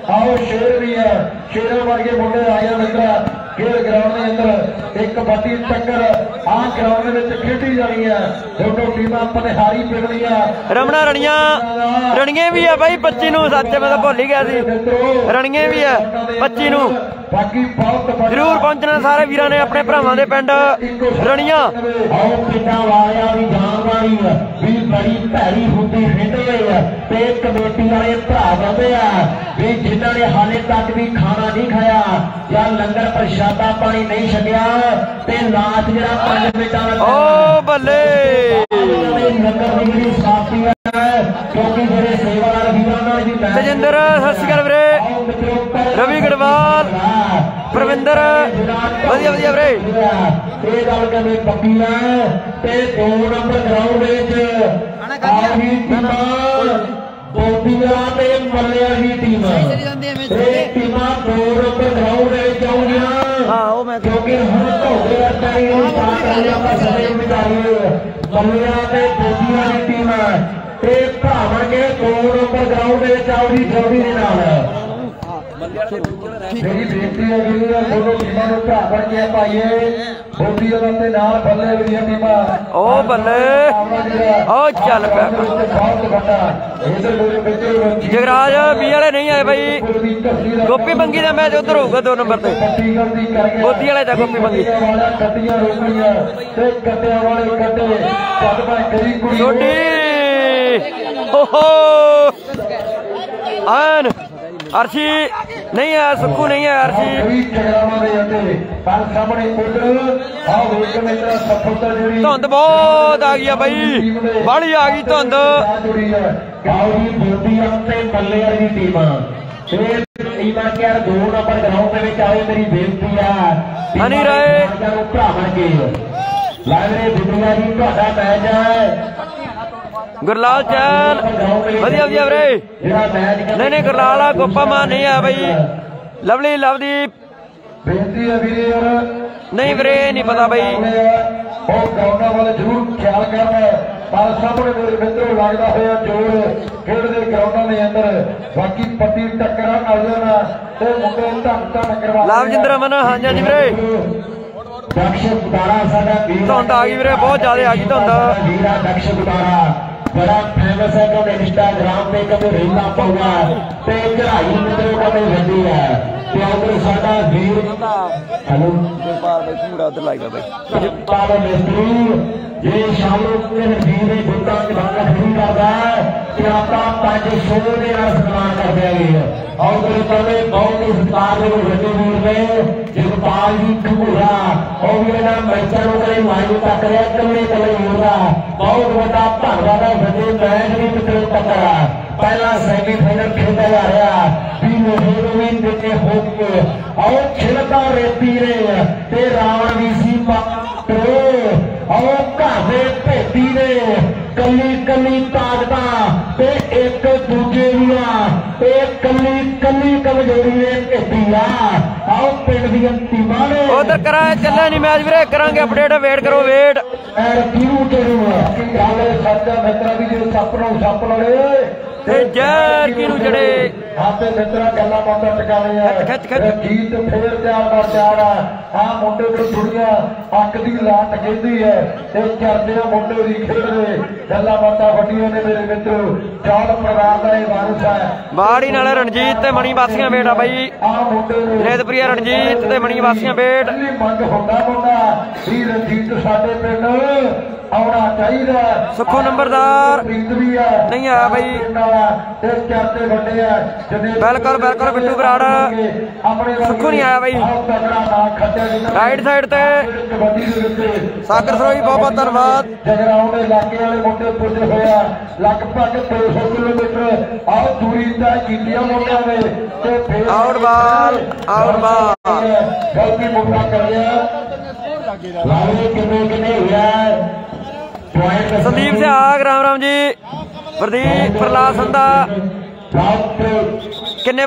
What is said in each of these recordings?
आओ शेर भी है, शेरों वर्गे मुंडे आए मित्रा। खेल ग्राउंड के अंदर एक कबड्डी टक्कर आ ग्राउंड में खेडी जानी है। दोनों टीमां पनिहारी पिटनियां। रमना रनिया रनिए भी है भाई 25 नूं, सच मैं तो भुल ही गया सी, रनिए भी है 25 नूं। बाकी बहुत जरूर पहुंचना सारे वीरां ने अपने भरावां दे पिंड रनिया। आओ पिंडां वालियां दी जानकारी भी बड़ी भैड़ी हुंदी हिंदे ते कमेटी वाले भरा कहंदे आ भी जिन्हां ने हाले तक भी खाना नहीं खाया या लंगर प्रशादा पानी नहीं छकिया ते नाच जरा 5 मिनटां दा ओ बल्ले लंगर दी जेहड़ी समाप्ति है क्योंकि जेहड़े सेवादार वीरां नाल भी तजिंदर सत श्री अकाल वीरे, रवि गढ़वाल, प्रविंदर वधिया वधिया वीरे। ਇਹ ਗੱਲ ਕਹਿੰਦੇ ਪੱਕੀ ਹੈ ਤੇ 2 ਨੰਬਰ ਗਰਾਊਂਡ ਵਿੱਚ ਆਹੀ ਟੀਮਾਂ ਬੋਦੀਆਂ ਤੇ ਮੱਲਿਆਂ ਦੀ ਟੀਮ ਇਹ ਟੀਮਾਂ 2 ਨੰਬਰ ਗਰਾਊਂਡ ਵਿੱਚ ਆਉਣਗੀਆਂ ਕਿਉਂਕਿ ਹੁਣ ਧੋਦੇ ਅਟਾਈ ਨੂੰ ਪਾਰ ਕਰਨਾ ਆਪਾਂ ਸਮੇਂ ਵਿਚਾਰੀਏ ਮੱਲਿਆਂ ਤੇ ਬੋਦੀਆਂ ਦੀ ਟੀਮ ਤੇ ਭਰਾਵਾਂ ਕੇ 2 ਨੰਬਰ ਗਰਾਊਂਡ ਵਿੱਚ ਆਉਣੀ ਜਲਦੀ ਦੇ ਨਾਲ। मेरी बेनती है कि दोनों टीमों को भरा बन के पाइए बोधी के नाल बल्ले भी टीमां ओ बल्ले ओ चल पे जगराज बी वाले नहीं आए भाई। गोपी बंगी का मैच उधर होगा 2 नंबर पे, बोधी वाले था गोपी बंगी छोटी आन अर्शी नहीं है, सुखू नहीं है अर्शी। धुंध बहुत आ गई भाई, बड़ी आ गई धुंध। हनी राय गुरलाल चैल वधिया वधिया वीरे। नहीं नहीं गुरलाल गोपा मान नहीं है भाई। लवली लवदीप नहीं वीरे नहीं पता भाई। जरूर ख्याल करना पर सामने मेरे मित्रों लगता हुआ जोर खेलते ग्राउंडों के अंदर बाकी पट्टी टक्कर मुंडे धन धन करवा लाभजिंदर अमन। हाँ जी वीरे धुंध आ गई वीरे, बहुत ज्यादा आ गई धुंध। बड़ा फेमस है कभी इंस्टाग्राम पे कभी रीला पाऊंगा ते चढ़ाई मित्रों कभी वधी है ते अगर साडा वीर हेलो गोपाल भाई पूरा उधर लाएगा भाई गोपाल मिस्त्री ये शालों के वीर ने गुट्टा के भागा नहीं करता है कि आपका 500 ने सम्मान कर दिया गया और मेरे तले बहुत ही सत्कार में वधी वीर ने जगपाल जी घूरा और ये ना मैचरों के मायने तक रहा कमरे कमरे होगा बहुत बड़ा धन्यवाद है वधी मैच भी पिछले तक पहला सेमीफाइनल खेला जा रहा भी देखे हो के और खिलता रेती रे ते रावण भी सी मात्रो और घावे भेती ने कली कली ताकता ते एक दूजे दिया ते कली कली कमजोरी ने भेती आओ पिंड दी टीमां ने उधर करा चलना नहीं मैच वीरे, करांगे अपडेट, वेट करो वेट। क्यों जरूर गल सच्चा मित्रा भी जो सप लड़े जहर किनू जड़े आपे मित्रा गल्ला बातां टकाने गीत फेर चार आ मुंडे की दुनिया अक दी लाट कहती है ते चरदे मुंडे दी खेडदे गल्ला बातां वड्डियां ने मेरे मित्रो। चाल परिवार दा वारिस है बाड़ी नाल रणजीत ते मणी वासियां बेट आ भाई। रेतप्रिया रणजीत ते मणी वासियां बेट मंग होंदा मुंडा भी रणजीत साडे पिंड आना चाहिए। सुखू नंबरदार नहीं आया भाई। बिल्कुल बिल्कुल बिट्टू बराड़ सुखू नहीं आया भाई। राइट साइड ते सागर सरोई बहुत बहुत धन्यवाद। जगराउंड इलाके वाले मुंडे पुजे होया लगभग 200 किलोमीटर आओ दूरी तय कीतियां मुंडियां ने आउट बॉल गलती मुंडा कर लिया किन्ने हुआ संदीप सिहाग राम राम जी। प्रदीप प्रहलाद संधा किन्ने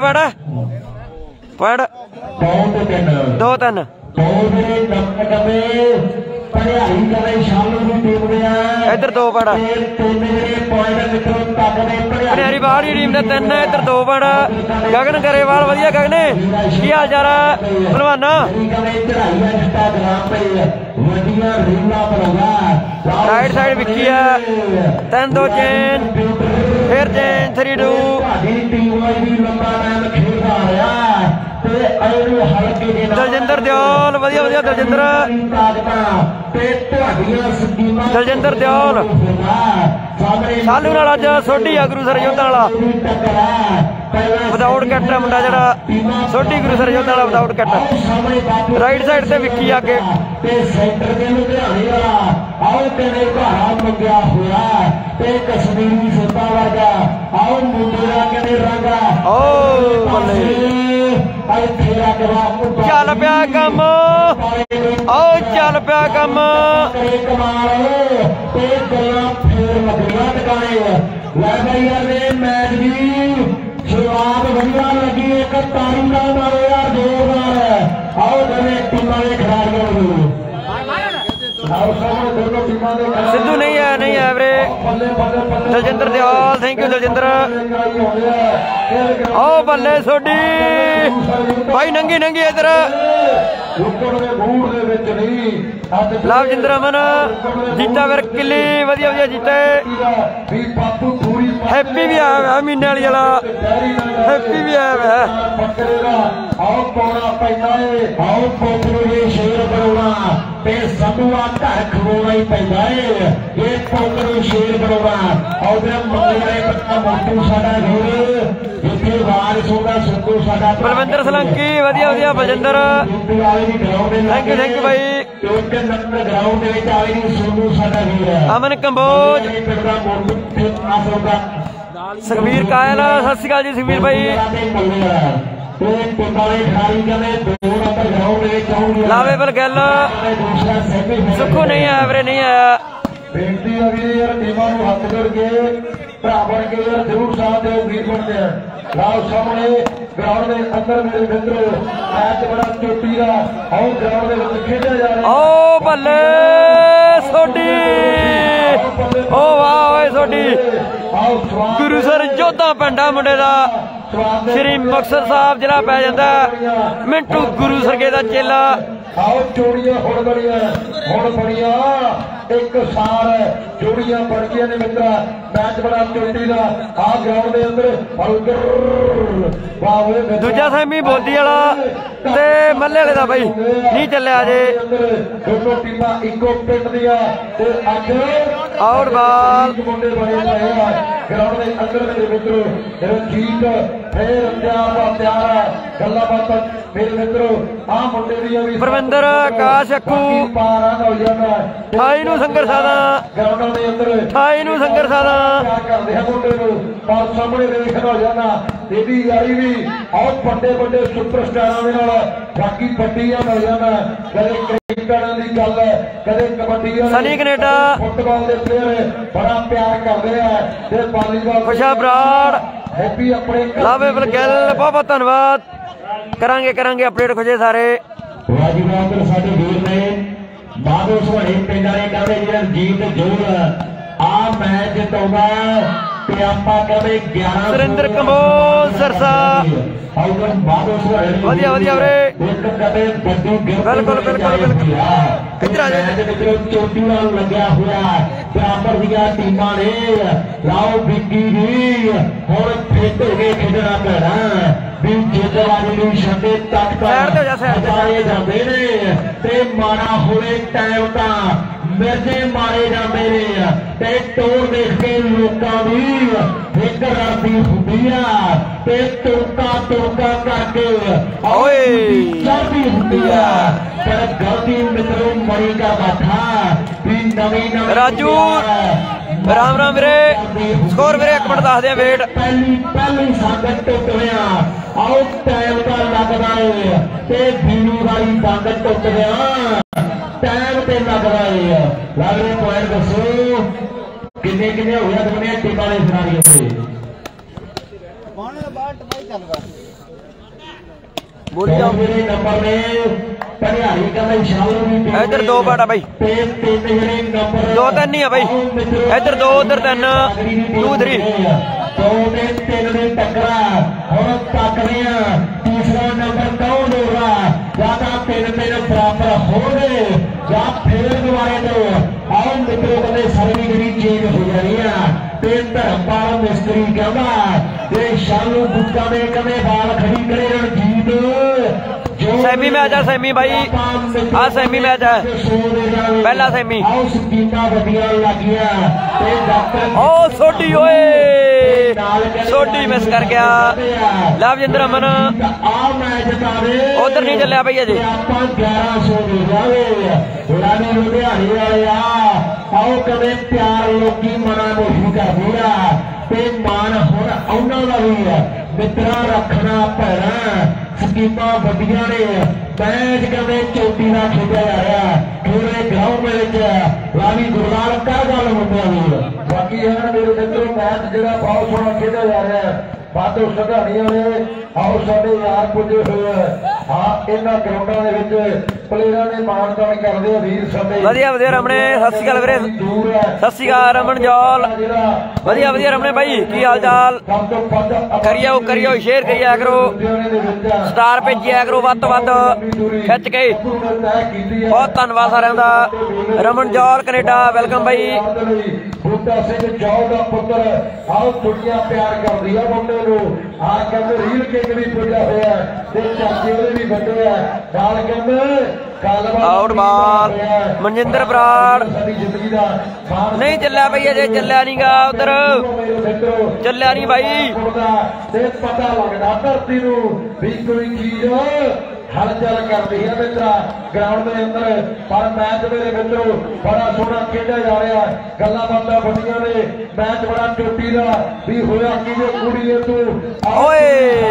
पॉइंट 2-3 ਭੜਿਆਈ ਕਰੇ ਸ਼ਾਮਲ ਦੀ ਟੀਮ ਦੇ ਆ ਇੱਧਰ 2 ਪੁਆਇੰਟ ਤਿੰਨ ਜਿਹੜੇ ਪੁਆਇੰਟ ਮਿੱਤਰੋ ਤੱਕ ਦੇ ਭੜਿਆਰੀ ਬਾਹਰ ਦੀ ਟੀਮ ਦੇ 3 ਇੱਧਰ 2 ਪੁਆਇੰਟ ਗਗਨ ਗਰੇਵਾਲ ਵਧੀਆ ਗਗਨੇ ਕੀ ਹਾਲ ਚਾਲ ਆ ਭਲਵਾਨਾ ਚੜਾਈ ਆ ਜਿੱਤਾ ਗਰਾਮ ਪਈ ਵੱਡੀਆਂ ਰੀਲਾਂ ਬਣਾਉਂਦਾ ਰਾਈਟ ਸਾਈਡ ਵਿੱਕੀ ਆ 3-2 ਚੇਨ ਫਿਰ ਚੇਨ 3-2 ਤੁਹਾਡੀ ਟੀਮ ਵਾਲੀ ਵੀ ਲੰਬਾ ਟਾਈਮ ਖੇਡਦਾ ਰਿਹਾ ਤੇ ਇਹਨੂੰ ਹਲਕੇ ਦੇ ਨਾਲ ਦਲਜਿੰਦਰ ਦਿਓਲ ਵਧੀਆ ਦਲਜਿੰਦਰ ਤੇ ਤੁਹਾਡੀਆਂ ਸਕੀਮਾਂ ਦਲਜਿੰਦਰ ਦਿਓਲ ਸਾਲੂ ਨਾਲ ਅੱਜ ਸੋਢੀ ਆ ਗੁਰੂ ਸਰ ਯੋਧਾ ਵਾਲਾ ਵਿਦਾਊਟ ਕੈਟ ਮੁੰਡਾ ਜਿਹੜਾ ਸੋਢੀ ਗੁਰੂ ਸਰ ਯੋਧਾ ਵਾਲਾ ਵਿਦਾਊਟ ਕੈਟ ਰਾਈਟ ਸਾਈਡ ਤੇ ਵਿੱਕੀ ਅੱਗੇ ਤੇ ਸੈਂਟਰ ਦੇ ਲੁਧਿਆਣੇ ਵਾਲਾ ਆਓ ਤੇਰੇ ਘਰਾਂ ਮੰਗਿਆ ਹੋਇਆ ਤੇ ਕਸ਼ਮੀਰੀ ਸੋਤਾ ਵਰਗਾ ਆਓ ਮੁੰਡੇ ਦਾ ਕਹਿੰਦੇ ਰੰਗਾ ਓ ਬੱਲੇ ਚੱਲ ਪਿਆ ਕੰਮ ਆਓ ਚੱਲ ਪਿਆ ਕੰਮ ਕਮਾਲ ਤੇ ਗੱਲਾਂ ਫੇਰ ਲੱਗੀਆਂ ਟਿਕਾਣੇ ਲੈ ਬਾਈ ਯਾਰ ਇਹ ਮੈਚ ਦੀ ਸ਼ੁਰੂਆਤ ਵਧੀਆ ਲੱਗੀ ਇੱਕ ਤਾੜੀ ਦਾ ਮਾਰੋ ਯਾਰ ਜ਼ੋਰਦਾਰ ਆਓ ਦੋਵੇਂ ਟੀਮਾਂ ਦੇ ਖਿਡਾਰੀਆਂ ਨੂੰ ਸਿੱਧੂ ਨਹੀਂ ਹੈ ਵੀਰੇ ਦਲਜਿੰਦਰ ਦਿਓਲ ਥੈਂਕ ਯੂ ਦਲਜਿੰਦਰ ਆਓ ਬੱਲੇ ਸੋਢੀ ਭਾਈ ਨੰਗੀ ਇੱਧਰ ਲਵਜਿੰਦਰ ਅਮਨ ਜੀਤਾ ਵੀਰ ਕਿੱਲੀ ਵਧੀਆ ਜੀਤੇ ਹੈਪੀ ਵੀ ਆਇਆ ਹੋਇਆ ਮਹੀਨੇ ਵਾਲੀ ਵਾਲਾ ਹੈਪੀ ਵੀ ਆਇਆ ਹੋਇਆ ਆਓ ਪੌਣਾ ਪੈਂਦਾ ਏ ਆਓ ਪੋਕਰੂ ਸ਼ੇਰ ਬਣਾਉਣਾ ਤੇ ਸੰਧੂਆ ਘਰ ਖਵਾਉਣਾ ਹੀ ਪੈਂਦਾ ਏ ਇਹ ਪੋਕਰੂ ਸ਼ੇਰ ਬਣਾਉਣਾ ਆਓ ਜਿਹੜਾ ਮੰਗੇ ਵਾਲੇ ਬੱਚਾ ਮੋਟੂ ਸਾਡਾ ਵੀਰ ਇੱਥੇ ਵਾਰਿਸ ਹੋਗਾ ਸੁੱਕੂ ਸਾਡਾ ਬਲਵਿੰਦਰ ਸਲੰਕੀ ਵਧੀਆ ਬਲਜਿੰਦਰ ਥੈਂਕ ਯੂ ਬਾਈ ਇੱਕ ਨੰਬਰ ਗਰਾਊਂਡ ਦੇ ਵਿੱਚ ਆਏ ਨਹੀਂ ਸੋਨੂ ਸਾਡਾ ਵੀਰ ਅਮਨ ਕੰਬੋਜ ਸੁਖਵੀਰ ਕਾਇਲ ਸਤਿ ਸ਼੍ਰੀ ਅਕਾਲ ਜੀ ਸੁਖਵੀਰ ਬਾਈ ਲਾਵੇਬਲ ਗੱਲ ਸੁੱਖੂ ਨਹੀਂ ਆਇਆ ਵੀਰੇ ਨਹੀਂ ਆਇਆ ਬੇਨਤੀ ਆ ਵੀ ਯਾਰ ਟੀਮਾਂ ਨੂੰ ਹੱਥ ਜੋੜ ਕੇ ਭਰਾ ਬਣ ਕੇ ਯਾਰ ਜ਼ਰੂਰ ਸਾਥ ਦਿਓ ਵੀਰ ਬਣਦੇ ਆ ਲਾਓ ਸਾਹਮਣੇ ਗਰਾਊਂਡ ਦੇ ਅੰਦਰ ਮੇਰੇ ਮਿੱਤਰੋ ਮੈਚ ਬੜਾ ਚੋਟੀ ਦਾ ਆਓ ਗਰਾਊਂਡ ਦੇ ਵਿੱਚ ਖੇਡਿਆ ਜਾ ਰਿਹਾ ਓ ਬੱਲੇ ਸੋਢੀ ਓ ਵਾਹ ਓਏ ਸੋਢੀ ਗੁਰੂ ਸਰ ਜੋਧਾ ਪਿੰਡਾ ਮੁੰਡੇ ਦਾ ਸ਼੍ਰੀ ਮੁਕਤਸਰ ਸਾਹਿਬ ਜ਼ਿਲ੍ਹਾ ਪੈ ਜਾਂਦਾ ਮਿੰਟੂ ਗੁਰੂ ਸਰਗੇ ਦਾ ਚੇਲਾ ਆਓ ਜੋੜੀਆਂ ਹੁਣ ਬਣੀਆਂ ਇੱਕ ਸਾਰ ਜੋੜੀਆਂ ਬਣ ਗਈਆਂ ਨੇ ਮਿੱਤਰਾ ਮੈਚ ਬੜਾ ਚੋਟੀ ਦਾ ਆ ਗਰਾਊਂਡ ਦੇ ਅੰਦਰ ਦੂਜਾ ਸੈਮੀ ਬੋਦੀ ਵਾਲਾ ਤੇ ਮੱਲੇ ਵਾਲੇ ਦਾ ਬਾਈ ਨਹੀਂ ਚੱਲਿਆ ਜੇ ਦੋਨੋਂ ਟੀਮਾਂ ਇੱਕੋ ਪਿੰਡ ਦੀਆਂ ਤੇ ਅੱਜ ਆਊਟ ਬਾਲ ਮੁੰਡੇ ਬਣੇ ਪਏ ਆ ਗਰਾਊਂਡ ਦੇ ਅੰਦਰ ਮੇਰੇ ਮਿੱਤਰੋ ਰਣਜੀਤ ਫੇਰ ਤਿਆਰ ਹੈ ਗੱਲਾਂ ਬਾਤਾਂ ਮੇਰੇ ਮਿੱਤਰੋ ਆ ਮੁੰਡੇ ਦੀਆਂ ਵੀ ਪਰਵਿੰਦਰ ਆਕਾਸ਼ ਅੱਖੂ 28 ਨੂੰ ਸੰਘਰਸ਼ਾਂ ਦਾ ਗਰਾਊਂਡਾਂ ਦੇ ਅੰਦਰ 28 ਨੂੰ ਸੰਘਰਸ਼ਾਂ ਦਾ ਕਰਦੇ ਆ ਮੁੰਡੇ ਨੂੰ ਪਰ ਸਾਹਮਣੇ ਦੇਖਣ ਹੋ ਜਾਣਾ ਇਹਦੀ ਯਾਰੀ ਵੀ ਬਹੁਤ ਵੱਡੇ ਸੁਪਰਸਟਾਰਾਂ ਦੇ ਨਾਲ ਬਾਕੀ ਵੱਡੀਆਂ ਹੋ ਜਾਣਾ ਕਦੇ ਕ੍ਰਿਕਟਰਾਂ ਦੀ ਗੱਲ ਹੈ ਕਦੇ ਕਬੱਡੀ ਸਨੀ ਕੈਨੇਡਾ ਫੁੱਟਬਾਲ ਦੇ ਪਲੇਅਰ ਬੜਾ ਪਿਆਰ ਕਰਦੇ ਆ ਤੇ ਵਾਲੀਬਾਲ ਖੁਸ਼ਾ ਬਰਾੜ ਹੈਪੀ ਆਪਣੇ ਲਾਵੇਬਲ ਗਿੱਲ ਬਹੁਤ ਧੰਨਵਾਦ ਕਰਾਂਗੇ ਅਪਡੇਟ ਖੁਜੇ ਸਾਰੇ ਵਾਜੀਬਾਲ ਸਾਡੇ ਵੀਰ ਨੇ ਮਾਧੋ ਸੁਹਾਣੇ ਪਿੰਡ ਵਾਲੇ ਕਹਿੰਦੇ ਜਿਹੜਾ ਜੀਤ ਜੋਰ ਆ ਮੈਚ ਜਿਤਾਉਂਦਾ ਤੇ ਆਪਾਂ ਕਹਿੰਦੇ 11 ਸੁਰਿੰਦਰ ਕੰਬੋਜ ਸਰਸਾ ਵਧੀਆ ਵੀਰੇ ਬਿਲਕੁਲ ਕਿੱਧਰ ਆ ਜਾ ਚੋਟੀ ਨਾਲ ਲੱਗਿਆ ਹੋਇਆ ਬਰਾਬਰ ਦੀਆਂ ਟੀਮਾਂ ਨੇ ਲਾਓ ਬਿੱਗੀ ਜੀ ਹੁਣ ਫਿੱਟ ਹੋ ਕੇ ਖੇਡਣਾ ਪੈਣਾ ਵੀ ਜਿੱਦਵਾਜੀ ਨੂੰ ਛੱਡੇ ਤੱਕ ਜਾਏ ਜਾਂਦੇ ਨੇ ਤੇ ਮਾੜਾ ਹੋਵੇ ਟਾਈਮ ਤਾਂ ਮਿਰਜੇ ਮਾਰੇ ਜਾਂਦੇ ਨੇ ਤੇ ਟੋਰ ਦੇਖ ਕੇ ਲੋਕਾਂ ਦੀ ਇੱਕ ਰੜਦੀ ਹੁੰਦੀ ਆ ਤੇ ਤੁਰਕਾ ਕਰਕੇ ਓਏ ਚੜਦੀ ਹੁੰਦੀ ਆ ਪਰ ਗਲਤੀ ਮਿੱਤਰੋ ਮਰੀ ਦਾ ਬਾਠਾ ਵੀ ਨਵੀਂ ਰਾਜੂ ਰਾਮ ਵੀਰੇ ਸਕੋਰ ਵੀਰੇ 1 ਮਿੰਟ ਦੱਸਦੇ ਆ ਵੇਟ ਪਹਿਲੀ ਸੰਗਤ ਟੁੱਟ ਗਿਆ ਆਓ ਟਾਈਮ ਦਾ ਲੱਗਦਾ ਏ ਤੇ ਬੀਨੂ ਵਾਲੀ ਸੰਗਤ ਟੁੱਟ ਗਿਆ ਟਾਈਮ ਤੇ ਲੱਗਦਾ ਏ ਲੱਗਦੇ ਪੁਆਇੰਟ ਦੱਸੋ ਕਿੰਨੇ ਹੋ ਗਿਆ ਦੋਨੇ ਟੀਮਾਂ ਦੇ ਖਿਡਾਰੀਆਂ ਤੇ ਬੋਲੀ ਜਾਓ ਮੇਰੇ ਨੰਬਰ ਨੇ ਭੜਿਆਰੀ ਕਹਿੰਦੇ ਸ਼ਾਲੂ ਦੀ ਟੀਮ ਇੱਧਰ 2 ਬਾਟਾ ਬਾਈ ਤੇ 3 ਜਿਹੜੇ ਨੰਬਰ 2 3 ਹੀ ਆ ਬਾਈ ਇੱਧਰ 2 ਉੱਧਰ 3 2 3 2 ਤੇ 3 ਦੀ ਟੱਕਰਾ ਹੁਣ ਤੱਕਦੇ ਆ ਤੀਸਰਾ ਨੰਬਰ ਕੌਣ ਹੋਊਗਾ ਜਾਂ ਤਾਂ 3 ਬਰਾਬਰ ਹੋਣਗੇ ਜਾਂ ਫੇਰ ਦੁਬਾਰੇ ਤੋਂ ਆਓ ਮਿੱਤਰੋ ਕਹਿੰਦੇ ਸਾਰੀ ਜਿਹੜੀ ਚੇਂਜ ਹੋ ਜਾਣੀ ਆ ਤੇ ਧਰਮਪਾਲ ਮਿਸਤਰੀ ਕਹਿੰਦਾ ਤੇ ਸ਼ਾਲੂ ਗੁੱਟਾ ਦੇ ਕਹਿੰਦੇ ਬਾਲ ਖੜੀ ਕਰੇ ਰਣਜੀਤ ਸੈਮੀ ਮੈਚ ਆ ਸੈਮੀ ਬਾਈ ਆ ਸੈਮੀ ਮੈਚ ਹੈ ਪਹਿਲਾ ਸੈਮੀ ਆਓ ਸਕੀਮਾਂ ਵਧੀਆ ਲੱਗੀਆਂ ਤੇ ਡਾਕਟਰ ਓ ਸੋਢੀ ਓਏ ਸੋਢੀ ਮਿਸ ਕਰ ਗਿਆ ਲਵਜਿੰਦਰ ਅਮਨ ਆ ਮੈਚ ਤਾਰੇ ਉਧਰ ਨਹੀਂ ਚੱਲਿਆ ਬਈ ਅਜੇ ਆਪਾਂ 1100 ਦੇ ਜਾਵੇ ਰਾਣੀ ਲੁਧਿਆਣੇ ਵਾਲੇ ਆਓ ਕਦੇ ਪਿਆਰ ਲੋਕੀ ਮਨਾਂ ਨੂੰ ਕਰਦੇ ਆ ਤੇ ਮਾਨ ਹੁਣ ਉਹਨਾਂ ਦਾ ਵੀ ਮਿੱਤਰਾਂ ਰੱਖਣਾ ਪੈਣਾ ਸਕੀਮਾਂ ਵੱਡੀਆਂ ਨੇ ਮੈਚ ਕਹਿੰਦੇ ਚੋਟੀ ਦਾ ਖੇਡਿਆ ਜਾ ਰਿਹਾ ਪੂਰੇ ਗਰਾਊਂਡ ਵਿੱਚ ਰਾਵੀ ਗੁਰਲਾਲ ਕਰ ਗੱਲ ਮੁੰਡਿਆਂ ਦੀ ਬਾਕੀ ਇਹਨਾਂ ਦੇ ਮਿੱਤਰੋ ਮੈਚ ਜਿਹੜਾ ਬਹੁਤ ਸੋਹਣਾ ਖੇਡਿਆ ਜਾ ਰਿਹਾ ਬਾਦੋਂ ਸਧਾਰੀਆਂ ਨੇ ਆਓ ਸਾਡੇ ਯਾਰ ਪੁੱਜੇ ਹੋਏ ਹਾਂ ਇਹਨਾਂ ਗਰਾਊਂਡਾਂ ਦੇ ਵਿੱਚ ਪਲੇਅਰਾਂ ਨੇ ਮਾਨਤਾਨ ਕਰਦੇ ਆ ਵੀਰ ਸਾਡੇ ਵਧੀਆ ਰਮਣੇ ਸਤਿ ਸ਼੍ਰੀ ਅਕਾਲ ਵੀਰੇ ਸਤਿ ਸ਼੍ਰੀ ਅਕਾਲ ਰਮਨ ਜੌਲ ਵਧੀਆ ਰਮਣੇ ਬਾਈ ਕੀ ਹਾਲ ਚਾਲ ਕਰਿਓ ਸ਼ੇਅਰ ਕਰਿਆ ਕਰੋ ਸਟਾਰ ਭੇਜਿਆ ਕਰੋ ਵੱਧ ਤੋਂ ਵੱਧ ਖਿੱਚ ਕੇ ਬਹੁਤ ਧੰਨਵਾਦ ਸਾਰਿਆਂ ਦਾ ਰਮਨ ਜੌਲ ਕੈਨੇਡਾ ਵੈਲਕਮ ਬਾਈ ਬੂਟਾ ਸਿੰਘ ਜੌਲ ਦਾ ਪੁੱਤਰ ਆਓ ਦੁਨੀਆ ਪਿਆਰ ਕਰਦੀ ਆ ਮੁੰਡੇ ਨੂੰ ਆ ਕਹਿੰਦੇ ਰੀਲ ਕਿੰਗ ਵੀ ਪੁੱਜਿਆ ਹੋਇਆ ਤੇ ਚਾਚੇ ਉਹਦੇ ਵੀ ਵੱਡੇ ਆ ਨਾਲ ਕਹਿੰਦੇ ਆਊਟ ਬਾਲ ਮਨਜਿੰਦਰ ਬਰਾੜ ਨਹੀਂ ਚੱਲਿਆ ਬਈ ਅਜੇ ਚੱਲਿਆ ਨਹੀਂਗਾ ਉਧਰ ਚੱਲਿਆ ਨਹੀਂ ਬਾਈ ਤੇ ਪਤਾ ਲੱਗਦਾ ਧਰਤੀ ਨੂੰ ਵੀ ਕੋਈ ਚੀਜ਼ ਹਲਚਲ ਕਰਦੀ ਹੈ ਮਿੱਤਰਾ ਗਰਾਊਂਡ ਦੇ ਅੰਦਰ ਪਰ ਮੈਚ ਮੇਰੇ ਮਿੱਤਰੋ ਬੜਾ ਸੋਹਣਾ ਖੇਡਿਆ ਜਾ ਰਿਹਾ ਗੱਲਾਂ ਬਾਤਾਂ ਵੱਡੀਆਂ ਨੇ ਮੈਚ ਬੜਾ ਚੋਟੀ ਦਾ ਵੀ ਹੋਇਆ ਕਿਵੇਂ ਕੁੜੀਏ ਤੂੰ ਓਏ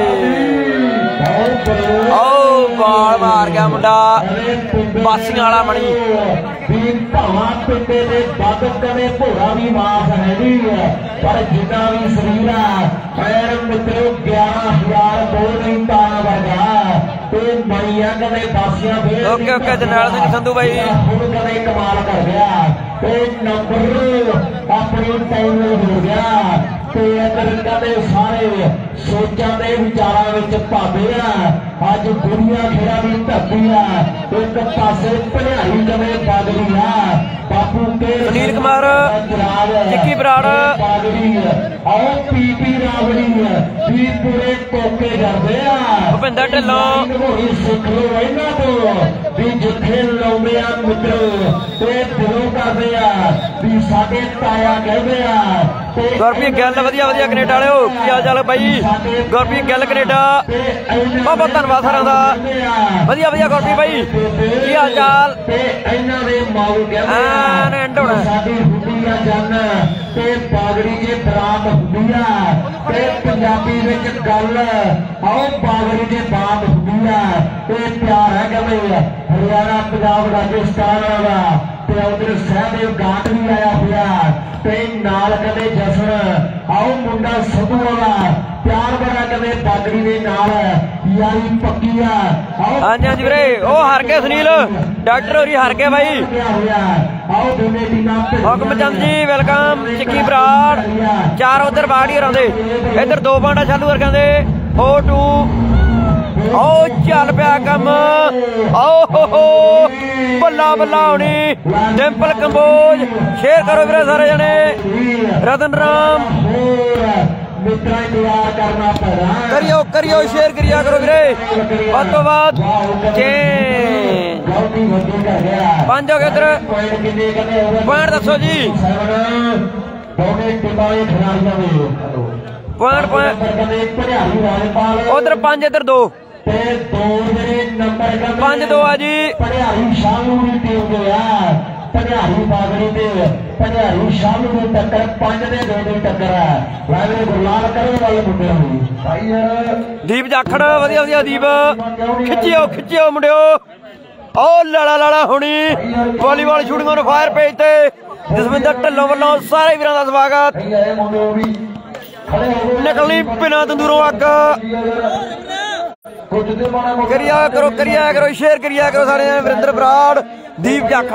ਓ ਬਾਲ ਮਾਰ ਗਿਆ ਮੁੰਡਾ ਬਾਸੀਆਂ ਵਾਲਾ ਮਣੀ ਵੀ ਭਾਵਾਂ ਪਿੰਡੇ ਦੇ ਵੱਧ ਕਦੇ ਭੋਰਾ ਵੀ ਮਾਫ ਹੈ ਨਹੀਂ ਪਰ ਜਿੰਨਾ ਵੀ ਸਰੀਰ ਆ ਪੈਰ ਮਿੱਤਰੋ 11000 ਬੋਲ ਨਹੀਂ ਤਾਂ ਵਰਗਾ ਤੇ ਮਣੀਆਂ ਕਦੇ ਬਾਸੀਆਂ ਫੇਰ ਓਕੇ ਜਰਨੈਲ ਸਿੰਘ ਸੰਧੂ ਬਾਈ ਹੁਣ ਕਦੇ ਕਮਾਲ ਕਰ ਗਿਆ ਤੇ ਨੰਬਰ ਆਪਣੀ ਟਾਈਮ ਹੋ ਗਿਆ ਤੇ ਅੰਦਰ ਕਦੇ ਸਾਰੇ ਸੋਚਾਂ ਦੇ ਵਿਚਾਰਾਂ ਵਿੱਚ ਭਾਵੇਂ ਆ ਅੱਜ ਦੁਨੀਆ ਖੇੜਾ ਦੀ ਧਰਤੀ ਆ ਇੱਕ ਪਾਸੇ ਭਣਿਆਰੀ ਕਦੇ ਬਾਗੜੀ ਆ ਬਾਪੂ ਕੇ ਸੁਨੀਲ ਕੁਮਾਰ ਚਿੱਕੀ ਬਰਾੜ ਆਓ ਪੀਪੀ ਰਾਵੜੀ ਵੀ ਪੂਰੇ ਕੋਕੇ ਕਰਦੇ ਆ ਭੁਪਿੰਦਰ ਢਿੱਲੋਂ ਸਿੱਖ ਲੋ ਇਹਨਾਂ ਤੋਂ ਵੀ ਜਿੱਥੇ ਲਾਉਂਦੇ ਆ ਮਿੱਤਰ ਤੇ ਦਿਲੋਂ ਕਰਦੇ ਆ ਵੀ ਸਾਡੇ ਤਾਇਆ ਕਹਿੰਦੇ ਆ ਗੁਰਪ੍ਰੀਤ ਗਿੱਲ ਵਧੀਆ ਕੈਨੇਡਾ ਵਾਲਿਓ ਕੀ ਹਾਲ ਚਾਲ ਬਾਈ ਗੁਰਪ੍ਰੀਤ ਗਿੱਲ ਕੈਨੇਡਾ ਬਹੁਤ ਧੰਨਵਾਦ ਸਾਰਿਆਂ ਦਾ ਵਧੀਆ ਗੁਰਪ੍ਰੀਤ ਬਾਈ ਕੀ ਹਾਲ ਚਾਲ ਤੇ ਇਹਨਾਂ ਦੇ ਮਾਊ ਕਹਿੰਦੇ ਸਾਡੀ ਹੁੰਦੀ ਆ ਜਨ ਤੇ ਬਾਗੜੀ ਜੇ ਬਰਾਤ ਹੁੰਦੀ ਆ ਤੇ ਪੰਜਾਬੀ ਵਿੱਚ ਗੱਲ ਆਓ ਬਾਗੜੀ ਦੇ ਬਾਤ ਹੁੰਦੀ ਆ ਤੇ ਪਿਆਰ ਹੈ ਕਹਿੰਦੇ ਹਰਿਆਣਾ ਪੰਜਾਬ ਰਾਜਸਥਾਨ ਦਾ ਤੇ ਉਧਰ ਸਹਿਦੇਵ ਘਾਟ ਵੀ ਆਇਆ ਹੋਇਆ ਤੇ ਨਾਲ ਕਦੇ ਜਸਨ ਆਓ ਮੁੰਡਾ ਸੱਧੂ ਵਾਲਾ ਪਿਆਰ ਬੜਾ ਕਦੇ ਬਾਗੜੀ ਦੇ ਨਾਲ ਯਾਰੀ ਪੱਕੀ ਆ ਹਾਂਜੀ ਵੀਰੇ ਉਹ ਹਾਰ ਗਏ ਸੁਨੀਲ ਡਾਕਟਰ ਹੋਰੀ ਹਾਰ ਗਏ ਬਾਈ ਆਓ ਦੋਨੇ ਟੀਮਾਂ ਹੁਕਮ ਚੰਦ ਜੀ ਵੈਲਕਮ ਚਿੱਕੀ ਬਰਾੜ 4 ਉਧਰ ਬਾੜੀ ਹਰਾਉਂਦੇ ਇੱਧਰ 2 ਬਾਂਡਾ ਚਾਲੂ ਕਰ ਕਹਿੰਦੇ 4-2 ਆਓ ਚੱਲ ਪਿਆ ਕੰਮ ਆਓ ਬੱਲਾ ਹੋਣੀ ਡਿੰਪਲ ਕੰਬੋਜ ਸ਼ੇਅਰ ਕਰੋ ਵੀਰੇ ਸਾਰੇ ਜਣੇ ਰਤਨ ਰਾਮ ਕਰਿਓ ਸ਼ੇਅਰ ਕਰਿਆ ਕਰੋ ਵੀਰੇ ਵੱਧ ਤੋਂ ਵੱਧ ਚੇਂਜ 5 ਹੋ ਗਏ ਇੱਧਰ ਪੁਆਇੰਟ ਦੱਸੋ ਜੀ ਪੁਆਇੰਟ ਉਧਰ 5 ਇੱਧਰ 2 5-2 ਆ ਜੀ ਭੜਿਆਰੀ ਸ਼ਾਲੂ ਦੀ ਟੀਮ ਦੇ ਆ ਭੜਿਆਰੀ ਬਾਗੜੀ ਤੇ ਭੜਿਆਰੀ ਸ਼ਾਲੂ ਦੀ ਟੱਕਰ 5 ਦੇ 2 ਦੀ ਟੱਕਰ ਹੈ ਵਾਹਿਗੁਰੂ ਗੁਰਲਾਲ ਕਰਨ ਵਾਲੇ ਮੁੰਡਿਆਂ ਨੂੰ ਭਾਈ ਯਾਰ ਦੀਪ ਜਾਖੜ ਵਧੀਆ ਦੀਪ ਖਿੱਚਿਓ ਮੁੰਡਿਓ ਓ ਲਾਲਾ ਹੁਣੀ ਵਾਲੀਬਾਲ ਸ਼ੂਟਿੰਗਾਂ ਨੂੰ ਫਾਇਰ ਪੇਜ ਤੇ ਜਸਵਿੰਦਰ ਢਿੱਲੋਂ ਵੱਲੋਂ ਸਾਰੇ ਵੀਰਾਂ ਦਾ ਸਵਾਗਤ ਨਿਕਲਣੀ ਬਿਨਾਂ ਤੰਦੂਰੋਂ ਅੱਗ करिया करो शेयर करिया करो सारे वरिंदर बराड़ दीप जाखड़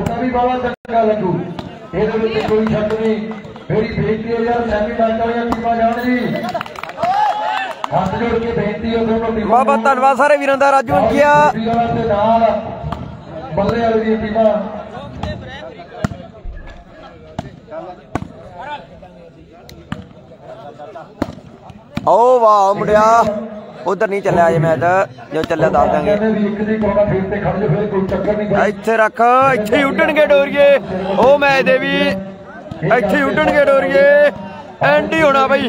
बाबा धन्यवाद सारे वीरों का राजू अंकिया ओ वाह मुंडिया उधर नहीं चलिया अजे मैच जो चलिया दस देंगे इत्थे रख इत्थे उड्डणगे डोरिए ओ मैच दे भी इत्थे उड्डणगे डोरिए एंड ही होना बई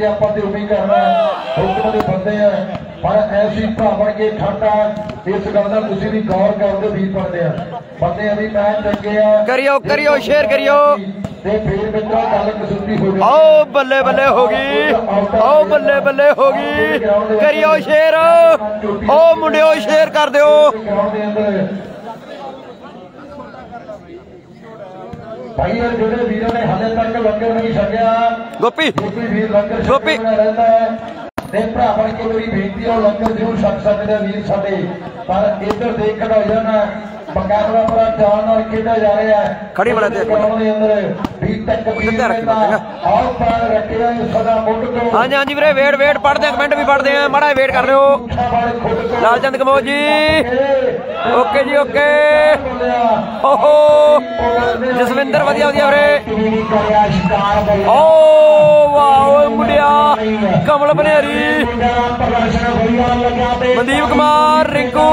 पर ऐसी भरा बन के ठंडा इस गल का तुसीं भी गौर करदे वीर बनदे आ बंदे अभी मैच चंगे आ करियो शेयर करियो ते फिर मित्रों गल कसूती हो गई आओ बल्ले बल्ले होगी आओ बल्ले बल्ले होगी करियो शेयर ओ मुंडियो शेयर कर दियो भाई जिहड़े वीरों ने हाले तक लंगर नहीं छकिया गोपी वीर लंगर गोपी भरा बन के मेरी बेनती है लंगर जरूर छक सकते वीर साडे पर इधर देख खड़ा हो जाना बकायदा पूरा जान नाल खेडा जा रहा है खड़ी बड़ा दे अंदर वीर तक और पार रखिया सदा मुंड तो हां जी वीरे वेट पढ़ दे कमेंट भी पढ़ते हैं माड़ा वेट कर रहे हो लालचंद कमोज जी ओके जी ओके ओहो जसविंदर वधिया वीरे ओ वाह मुंडिया कमल बनेरी मनदीप कुमार रिंकू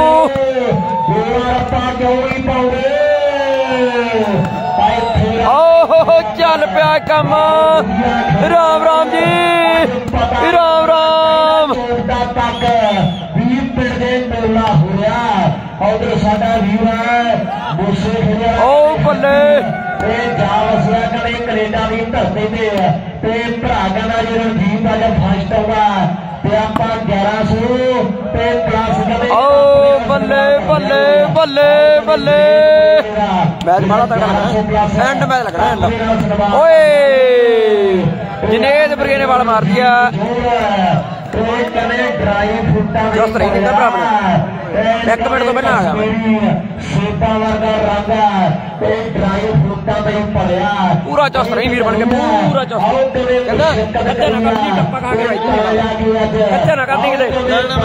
ओहो चल पिया कम राम राम जी राम राम ओ बल्ले कनेडा की धरती से भरा कहना जो रणजीत अज फस्ट होगा बल्ले बल्ले बल्ले बल्ले मैच बड़ा तगड़ा एंड मैच लगना एंड ओए जिनेद ब्रिगेड ने बाल मार दिया जो सही नहीं था भरा एक मिनट तो पहले आ गया पूरा चौस नहीं वीर बन के पूरा चौस कहना कच्चे ना कर दी टप्पा खा के कच्चे ना कर दी किते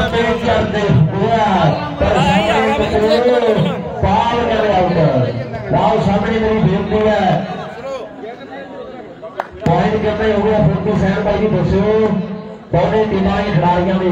सामने मेरी बेनती है पॉइंट कहते हो गया फुर्ती सैन भाई जी दसो दोनों टीमां खिलाड़ियों में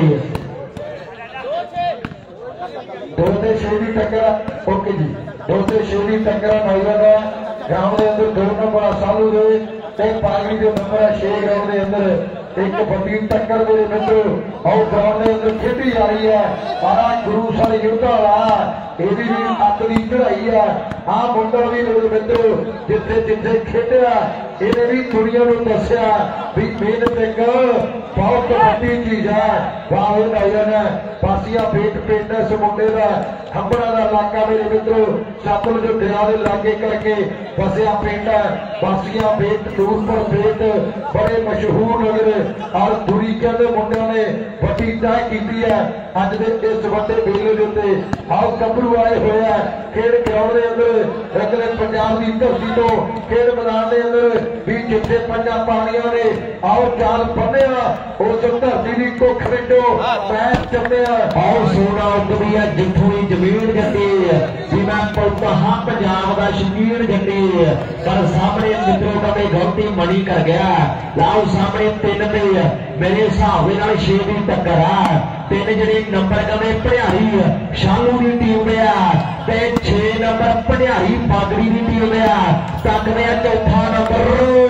दो से छेवी टक्कर ओके जी दो से छेवी टक्कर नौजवान ग्राउंड के अंदर दो नंबर सालू दे पागड़ी जो नंबर है 6 ग्राउंड के अंदर एक बड़ी टक्कर मेरे मित्रों और ग्राउंड के अंदर खेडी जा रही है सारा गुरु सारे युद्धा वाला ये भी अत की चढ़ाई है आ मुंडा भी मेरे मित्रों जिथे जिथे खेडिया इन्हें भी दुनिया को दसिया भी मेहनत एक बहुत बड़ी चीज है वाह नौजवान बासिया पेट पेट इस मुंडे का खंबड़ा का इलाका मेरे मित्रों सतलुज दरिया के लागे करके बसिया पिंड है बासिया पेट दूर पर पेट बड़े मशहूर नगर और दुरी कहते मुंडे ने बड़ी तय की है अज के इस बड़े मेले के उत्ते आओ गभरू आए हुए हैं खेड ग्राउंड के अंदर रगले पंजाब की धरती तो खेड मैदान के अंदर भी जिथे पंजा पानिया ने आओ चाल बने उस धरती की कुख विचों मैच चलते आओ सोना उठदी है जिथों ही जमीन जट्टी जिवें कहा पंजाब का शकीन जट्टी पर सामने मित्रों कभी गलती मनी कर गया लाओ सामने 3 पे मेरे हिसाब से 6 की टक्कर है 3 जी नंबर कभी भड़ियारी शालू की टीम में 6 नंबर भड़ियारी पागड़ी की टीम में तकने चौथा नंबर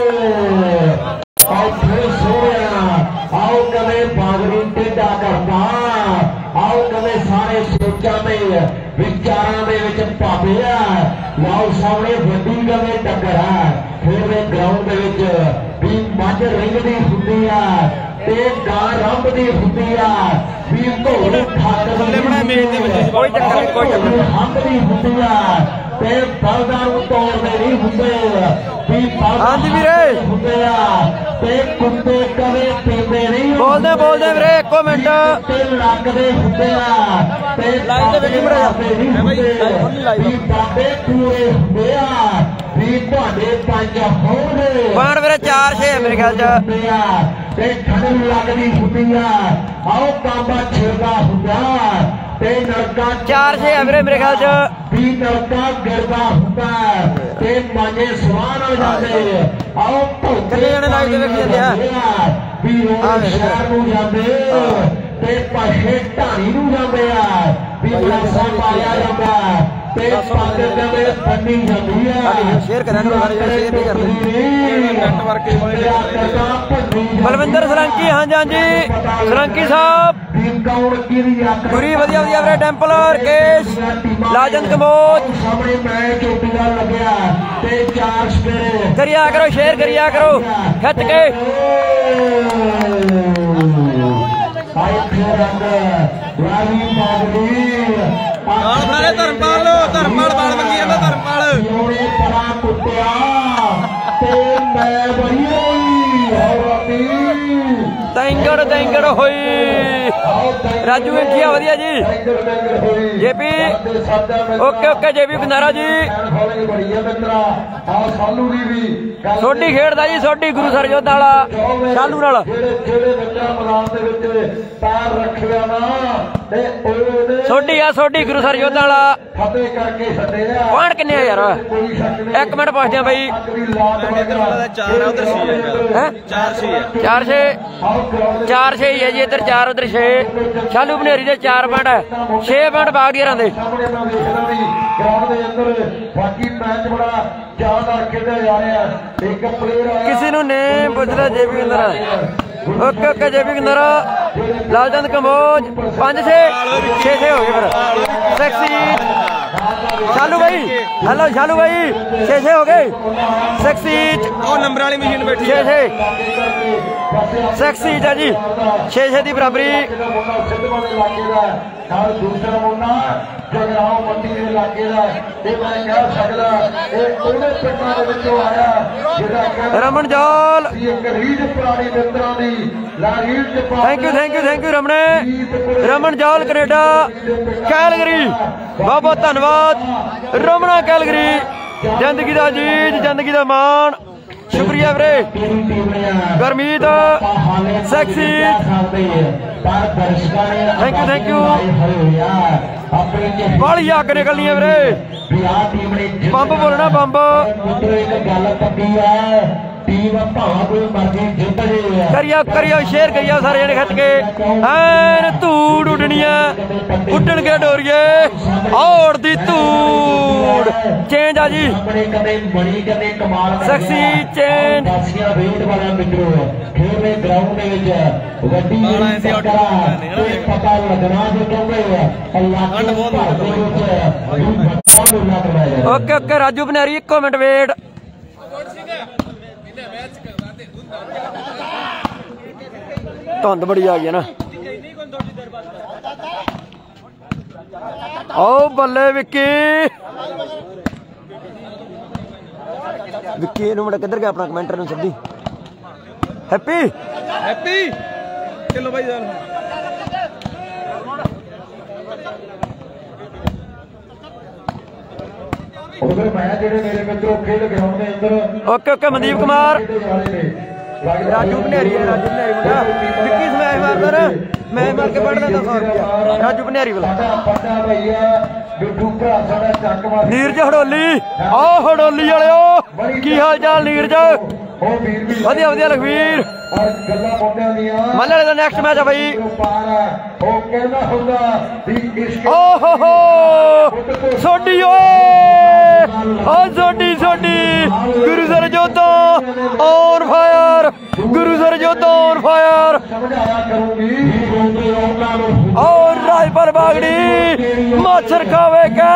आओ कभी पागड़ी टेढ़ा करता आओ कभी सारे सोचा में विचारों के भावे लाओ सामने वड्डी कभी टक्कर है फिर ग्राउंड भी मझ रिंगदी होंगी गां रंभदी होंगी भी घोड़ हंभदी होंगी ते बलदार तोड़ते नहीं होंगे हाँ जी वीरे होंगे ते कुत्ते कदे पींदे नहीं बोलदे वीरे एक मिनट ते लगदे होंगे ते लाइन दे विच बड़ा बाबे पूरे होंगे भी तुहाडे पंज होणगे बाण वीरे 4-6 है मेरे ख्याल च ते ठंड लगदी हुंदी आ आओ कांबा छेड़दा हुंदा ते नलका 4-6 है वीरे मेरे ख्याल च भी नलका गिरदा हुंदा ते मांजे सवार हो जांदे आओ कितने जने लाइव दे वेखी जांदे आ भी शहर नूं जांदे ते पाछे ढाणी नूं जांदे आ भी पैसा पाया जांदा ते पग कदे बन्नी जांदी आ शेयर करन वाले शेयर नहीं करदे नेटवर्क बलविंदर सरंकी हाँ जी सरंकी साहब पूरी वधिया वीरे टेंपल केश लाजन कमोज करिया करो शेयर करिया करो खच के धर्मपाल बाल मंगी धर्मपाल तेंगड़ होई राजू वेखिया वधिया जी JP okay JP Kandhara ji Sodhi खेड़दा जी सोडी गुरु सर योद्धा वाला शालू नाल सोडी आ सोडी गुरु सर योद्धा वाला पॉइंट किन्ने आ यार एक मिनट पुछदे बई 4-6 ही है जी इधर 4 उधर 6 शालू बनेरी दे 4 पॉइंट है 6 पॉइंट बागड़ियां दे किसी नूं नेम पुछदा जेबी अंदर ओके जेबी अंदर लालचंद कंबोज 5-6 6 हो गए फिर सेक्सी शालू भाई हेलो शालू भाई 6 हो गए सेक्सी नंबर वाली मशीन बैठी 6 सेक्सी जी 6 की बराबरी Raman Jaul thank you Raman Jaul Canada Calgary बहुत बहुत धन्यवाद रमना कैलगरी जिंदगी का अजीज जिंदगी का मान शुक्रिया वीरे गरमीत सेक्सी थैंक यू बाली अग निकलनी है वीरे बंब बोलना बंब करियो शेयर करियो सारे जने खच के ऐन धूड़ उडनी है उडन के डोरिए और दी धूड़ चेंज आ जी सेक्सी change okay Raju Baneri 1 minute wait धुंध बड़ी आ गई ना ओ बल्ले विक्की मुंडा किधर गया अपना कमेंटर सदी हैप्पी चलो भाई ओके मनदीप कुमार राजू बनेरी है मुंडा विक्की स्मैश मारदा ना मैं मार के बढ़ देता 100 रुपया राजू बनेरी वाला नीरज हड़ोली आओ हड़ोली वाले की हाल चाल नीरज वधिया लखवीर मल्ले का नेक्स्ट मैच है भाई ओहो सोडी सोडी Guru sir Jodha on fire और रायपुर बागड़ी मच्छर खावे के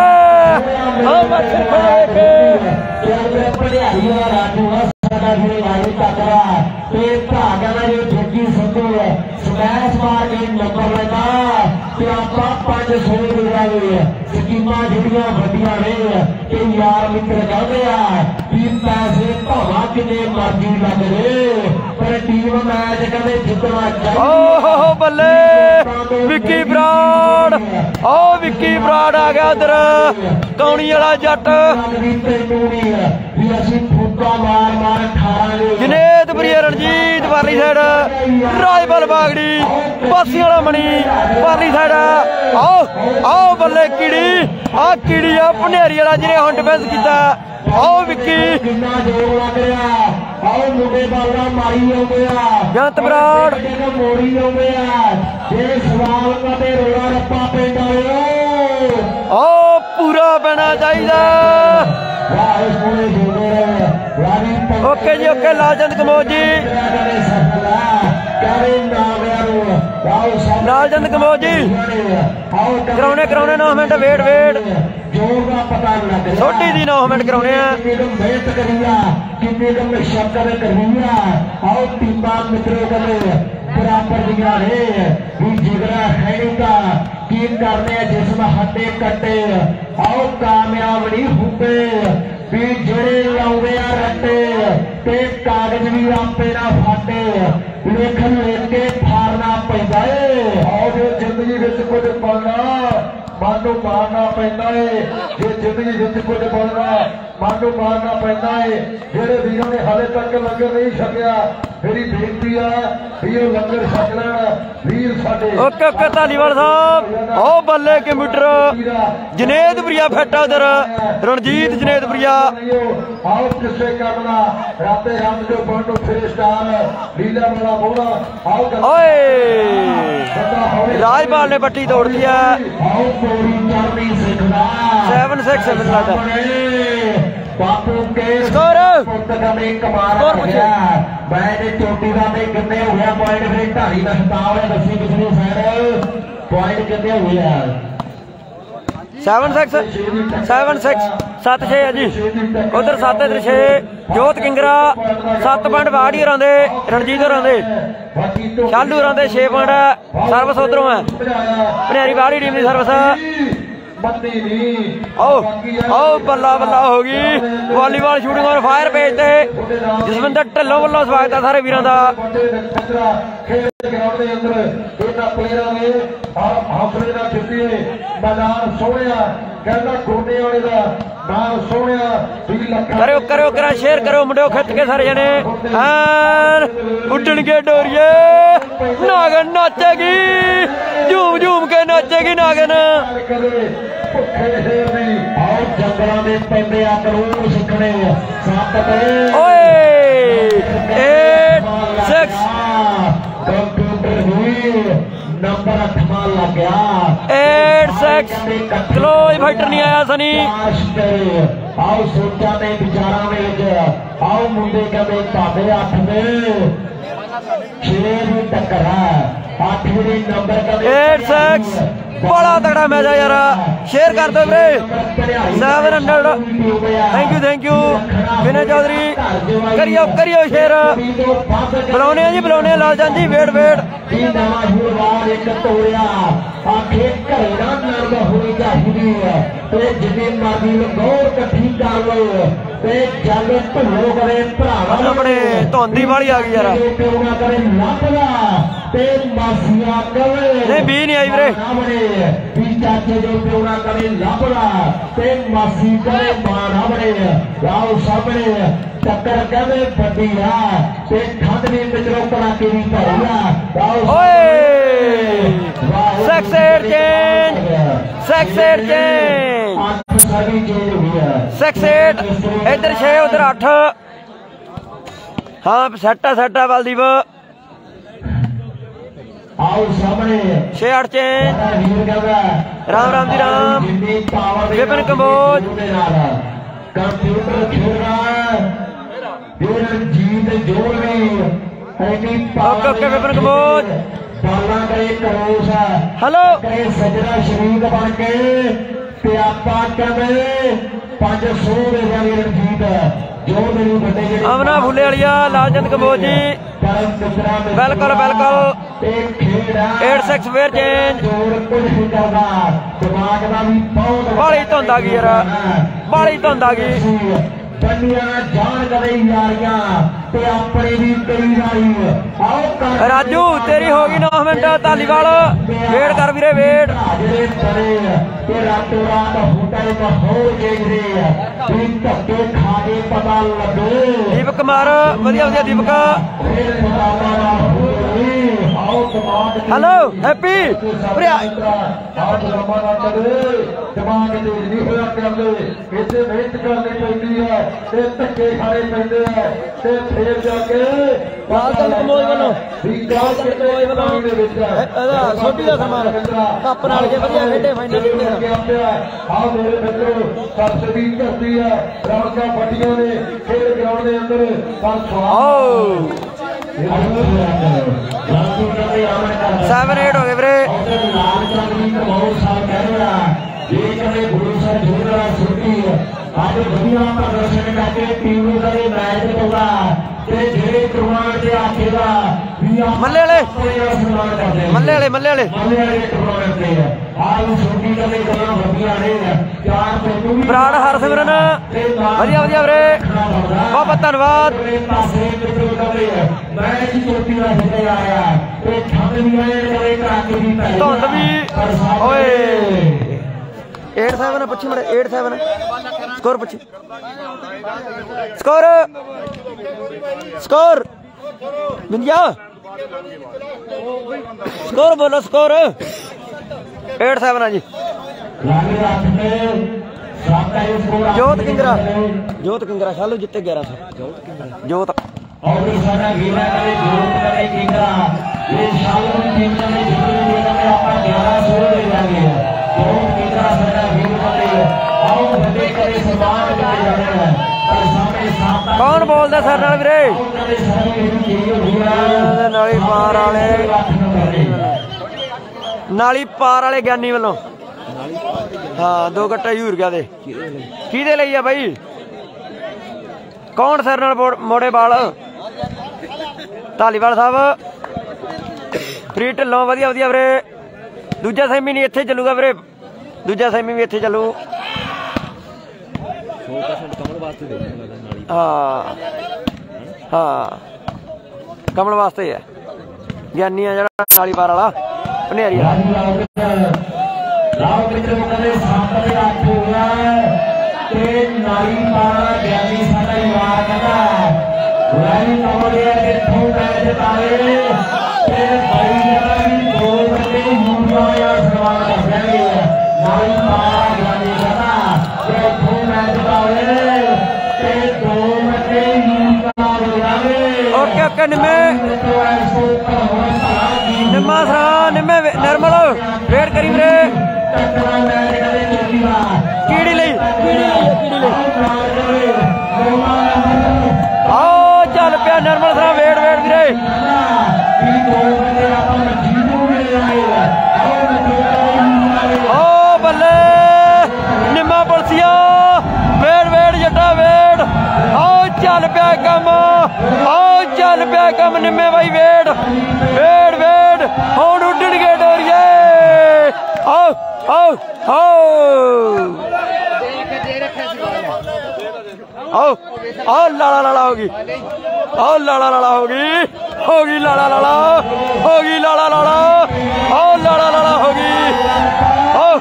स्मैश मार के नंबर लेना 500 रुपया ਸਕੀਮਾਂ ਜਿਹੜੀਆਂ ਵੱਡੀਆਂ ਨੇ ਤੇ ਯਾਰ ਮਿੱਤਰ ਕਹਿੰਦੇ ਆ ਵੀ ਪੈਸੇ ਭਾਵਾਂ ਕਿੰਨੇ ਮਰਜ਼ੀ ਲੱਗ ਜੇ ਪਰ ਟੀਮ ਮੈਚ ਕਹਿੰਦੇ ਜਿੱਤਣਾ ਚਾਹੀਦਾ। ਓਹ ਬੱਲੇ ਵਿੱਕੀ ਬਰਾੜ, ਓ ਵਿੱਕੀ ਬਰਾੜ ਆ ਗਿਆ ਉਧਰ ਕੌਣੀ ਵਾਲਾ ਜੱਟ। ਜਨੇਤਪੁਰੀ ਰਣਜੀਤ ਪਰਲੀ ਸਾਈਡ, ਰਾਜਪਾਲ ਬਾਗੜੀ ਪਾਸੀ ਵਾਲਾ ਮਣੀ ਪਰਲੀ ਸਾਈਡ। ਆਓ ਆਓ ਬੱਲੇ ਕੀੜੀ, ਆ ਕੀੜੀ ਆ ਭੰਡਿਆਰੀ ਵਾਲਾ ਜਿਹਨੇ ਹੁਣ ਡਿਫੈਂਸ ਕੀਤਾ। ਆਓ ਵਿੱਕੀ ਜੰਤ ਬਰਾੜ ਮੋੜੀ ਆਉਂਦੇ ਆ ਜੇ ਸਵਾਲ ਕਦੇ ਰੋਲਾ ਰੱਪਾ ਪੈਂਦਾ ਓ ਪੂਰਾ ਪੈਣਾ ਚਾਹੀਦਾ। ਓਕੇ ਜੀ ਓਕੇ, ਲਾਲਚੰਦ ਕੰਬੋਜ ਜੀ, ਲਾਲਚੰਦ ਕੰਬੋਜ ਜੀ ਕਰਾਉਣੇ 9 ਮਿੰਟ ਵੇਟ ਛੋਟੀ ਦੀ 9 ਮਿੰਟ ਕਰਾਉਣੇ ਆ। ਮਿਹਨਤ ਕਰੀ ਆ ਕਿੰਨੇ ਕੁ ਮਸ਼ੱਕਤ ਕਰੀ ਆ। ਆਓ ਟੀਮਾਂ ਮਿੱਤਰੋ ਕਦੇ ਬਰਾਬਰ ਦੀਆਂ ਨੇ ਵੀ ਜਿਗਰਾ ਹੈ ਨਹੀਂ ਕੀ ਕਰਨੇ ਆ ਜਿਸਮ ਹੱਡੇ ਕੱਟੇ। ਆਓ ਕਾਮਯਾਬ ਨਹੀਂ ਹੁੰਦੇ ਵੀ ਜਿਹੜੇ ਲਾਉਂਦੇ ਆ ਰੱਟੇ ਤੇ ਕਾਗਜ਼ ਵੀ ਆਪੇ ਨਾ ਫਾਟੇ ਲੇਖਣ ਲਿਖ ਕੇ ਫਾੜਨਾ ਪੈਂਦਾ ਏ। ਆਓ ਜੇ ਜ਼ਿੰਦਗੀ ਵਿੱਚ ਕੁਝ ਪਾਉਣਾ ਮਨ ਨੂੰ ਮਾਰਨਾ ਪੈਂਦਾ ਏ, ਜੇ ਜ਼ਿੰਦਗੀ ਵਿੱਚ ਕੁਝ ਪਾਉਣਾ ਮਨ ਨੂੰ ਮਾਰਨਾ ਪੈਂਦਾ ਏ। ਜਿਹੜੇ ਵੀਰਾਂ ਨੇ ਹਾਲੇ ਤੱਕ ਲੰਗਰ ਨਹੀਂ ਛਕਿਆ ਮੇਰੀ ਬੇਨਤੀ ਆ ਵੀ ਉਹ ਲੰਗਰ ਛਕ ਲੈਣ ਵੀਰ ਸਾਡੇ। ਓਕੇ ਓਕੇ ਧਾਲੀਵਾਲ ਸਾਹਿਬ, ਓ ਬੱਲੇ ਕੰਪਿਊਟਰ ਜਨੇਤਪੁਰੀਆ ਫੈਟਾ ਉਧਰ ਰਣਜੀਤ ਜਨੇਤਪੁਰੀਆ। ਆਓ ਕਿਸੇ ਕੰਮ ਦਾ ਰਾਤੇ ਰੰਗ ਜੋ ਬਣ ਨੂੰ ਫਿਰ ਸਟਾਰ ਲੀਲਾ ਵਾਲਾ ਬੋਲਾ। ਆਓ ਓਏ ਰਾਜਪਾਲ ਨੇ ਬੱਟੀ ਤੋੜਦੀ ਆ। 7-6 ਲੱਗਦਾ ਬਾਪੂ ਕੇ ਸਕੋਰ ਕਮਾਲ ਹੋਇਆ। ਮੈਂ ਤੇ ਚੋਟੀ ਦਾ ਤੇ ਕਿੰਨੇ ਹੋ ਗਿਆ ਪੁਆਇੰਟ ਫਿਰ ਢਾਲੀ ਦਾ ਖਿਤਾਬ ਹੈ ਦੱਸੀ ਪਿਛਲੀ ਸਾਈਡ ਪੁਆਇੰਟ ਕਿੰਨੇ ਹੋਏ ਆ। 7-6 7-6 ਹੈ ਜੀ ਉਧਰ 7 ਇੱਧਰ 6। ਜੋਤ ਕਿੰਗਰਾ 7 ਪੁਆਇੰਟ ਬਾੜੀ ਹੋਰਾਂ ਦੇ, ਰਣਜੀਤ ਹੋਰਾਂ ਦੇ, ਸ਼ਾਲੂ ਹੋਰਾਂ ਦੇ 6 ਪੁਆਇੰਟ। ਸਰਵਿਸ ਉਧਰੋਂ ਹੈ ਭੰਡਿਆਰੀ ਬਾੜੀ ਟੀਮ ਦੀ ਸਰਵਿਸ। ਆਓ ਆਓ ਬੱਲਾ ਬੱਲਾ ਹੋ ਗਈ volleyball shooting on fire page ਤੇ ਜਸਵਿੰਦਰ ਢਿੱਲੋਂ ਵੱਲੋਂ ਸਵਾਗਤ ਹੈ ਸਾਰੇ ਵੀਰਾਂ ਦਾ। ਗਰਾਊਂਡ ਦੇ ਅੰਦਰ ਇਹਨਾਂ ਪਲੇਅਰਾਂ ਨੇ ਹੌਸਲੇ ਨਾਲ ਜਿੱਤੀ ਮੈਦਾਨ ਸੋਹਣਿਆ ਕਹਿੰਦਾ ਗੋਡੇ ਵਾਲੇ ਦਾ ਨਾਮ ਸੋਹਣਿਆ 2 ਲੱਖ। ਕਰਿਓ ਕਰਾਂ ਸ਼ੇਅਰ ਕਰੋ ਮੁੰਡਿਓ ਖਿੱਚ ਕੇ ਸਾਰੇ ਜਣੇ ਐਨ ਉੱਡਣਗੇ ਡੋਰੀਏ। ਨਾਗਨ ਨਾਚੇਗੀ ਝੂਮ ਕੇ ਨਾਚੇਗੀ ਨਾਗਨ। ਭੁੱਖੇ ਸ਼ੇਰ ਦੀ ਆਓ ਜੰਗਲਾਂ ਦੇ ਪੈਂਦੇ ਆ ਕਰੂਰ ਸਿੱਖਣੇ 7 ਓਏ 8-6 ਕੰਪਿਊਟਰ ਵੀ ਨੰਬਰ 8ਵਾਂ ਲੱਗ ਗਿਆ। 8-6 ਕਲੋਜ ਫਾਈਟਰ ਨਹੀਂ ਆਇਆ ਸਨੀ। ਆਓ ਸੋਚਾਂ ਦੇ ਵਿਚਾਰਾਂ ਵਿੱਚ ਆਓ ਮੁੰਡੇ ਕਹਿੰਦੇ ਤੁਹਾਡੇ 8 ਦੇ 6 ਦੀ ਟੱਕਰ ਹੈ। 8ਵੀਂ ਨੰਬਰ ਕਹਿੰਦੇ 8-6 बड़ा तगड़ा मैच है यार। शेयर कर दो वीरे 700। थैंक यू विनय चौधरी करियो शेयर। बुलाने जी बुलाने लालचंद जी वेट अपने धोंदी वाली आ गई यार। नहीं भी नहीं आई वीरे चाचे जो प्यो ना करे लाभड़ा ते मासी करे मां ना बने। आओ सामने टक्कर कहते बड़ी आ ते ठंड भी मित्रों कड़ाके की भरी आ। ओए सेक्सेट चेंज सेक्सेट इधर 6 उधर 8। हाँ सेट है बलदीप। आओ सामने 6-8 चेंज राम जी राम विपिन कंबोज कंप्यूटर खेल रहा है जीत जोड़ ओके विपिन कंबोज बाला करे करोस हेलो करे सजरा शरीक बन के ते आपा कहते 500 दे देंगे रंजीत जो मेरी बड़े अमना फुले वालिया लालचंद कंबोज जी बिल्कुल 86 ਫੇਰ ਚੇਂਜ ਬਾਲੀ ਧੁੰਦ ਆ ਗਈ ਯਾਰ ਬਾਲੀ ਧੁੰਦ ਆ ਗਈ जान कदे यारियां ते अपने भी कई वारी राजू तेरी होगी 9 मिनट धालीवाल वेट कर वीरे वेट रातों रात होटल माहौल देखदे धक्के खा के पता लगे दीपक कुमार वधिया वधिया दीपक हेलो हैप्पी धक्के खाने पैंदे फिर जाके ਛੋਟੀ ਦਾ ਸਮਾਨ ਕੱਪ ਨਾਲ ਕੇ ਵਧੀਆ ਖੇਡੇ ਫਾਈਨਲ ਮੇਰੇ ਮਿੱਤਰੋ ਸਰਸਵੀ ਧਰਤੀ ਹੈ ਰੌਣਕਾਂ ਫੱਟੀਆਂ ਨੇ ਖੇਡ ਗਰਾਊਂਡ ਦੇ ਅੰਦਰ ਪਰ 7-8 ਹੋ ਗਏ ਵੀਰੇ गुरु सर जोड़ा सुरती आज बढ़िया प्रदर्शन करके टीम करे मैच होगा ते जेड़े टूर्नामेंट ते आखेगा मल्ले वाले टूर्नामेंट ते आज सुरती करे गल्लां वधिया ने चार तो बराड़ हरसिमरन वधिया वधिया वीरे बहुत धन्यवाद मैच चोटी दा हिते आया ते ठंड भी आए करे कराके भी पै धुंद भी ओए 8-7 पुछी मड़े 8-7 स्कोर पुछी स्कोर बिंदिया स्कोर बोलो स्कोर 8-7 जी जोत किंगरा शालू जिते 1100 जोत और सारा वीरा करे जोत करे किंगरा ये शालू किंगरा ने जितने में आपका 1100 ले जाएंगे जोत किंगरा सारा वीर करे आओ बड़े करे समान के जाने हैं पर सामने साथ कौन बोलदा सर नाल वीरे नाली पार वाले ज्ञानी वालों हाँ 2 गट्टे यूरिया दे किहदे लई आ बई कौन सर नाल मोड़े बाल धालीवाल साहब फ्री ढिल्लों वधिया वधिया वीरे दूजा सैमी नहीं इत्थे चलूगा वीरे दूजा सैमी भी इत्थे चलू हाँ हाँ कमल वास्ते है ज्ञानी है जरा नाली पार वाला भनेरी ओके ओके निम्मा सरा निम्मे निर्मल वेट करी वीरे कीड़ी लई आओ चल पिया निर्मल सरा वेट वेट वीरे ओ बल्ले निम्मा पुलसिया वेट वेट जट्टा वेट आओ चल पिया कम आओ चल पिया कम निम्मे भाई वेट वेट वेट हुण उड्डणगे डोरिए आओ आओ आओ आओ लाला लाला होगी आओ लाला लाला होगी लाला लाला होगी लाला लाला आओ लाला लाला होगी आओ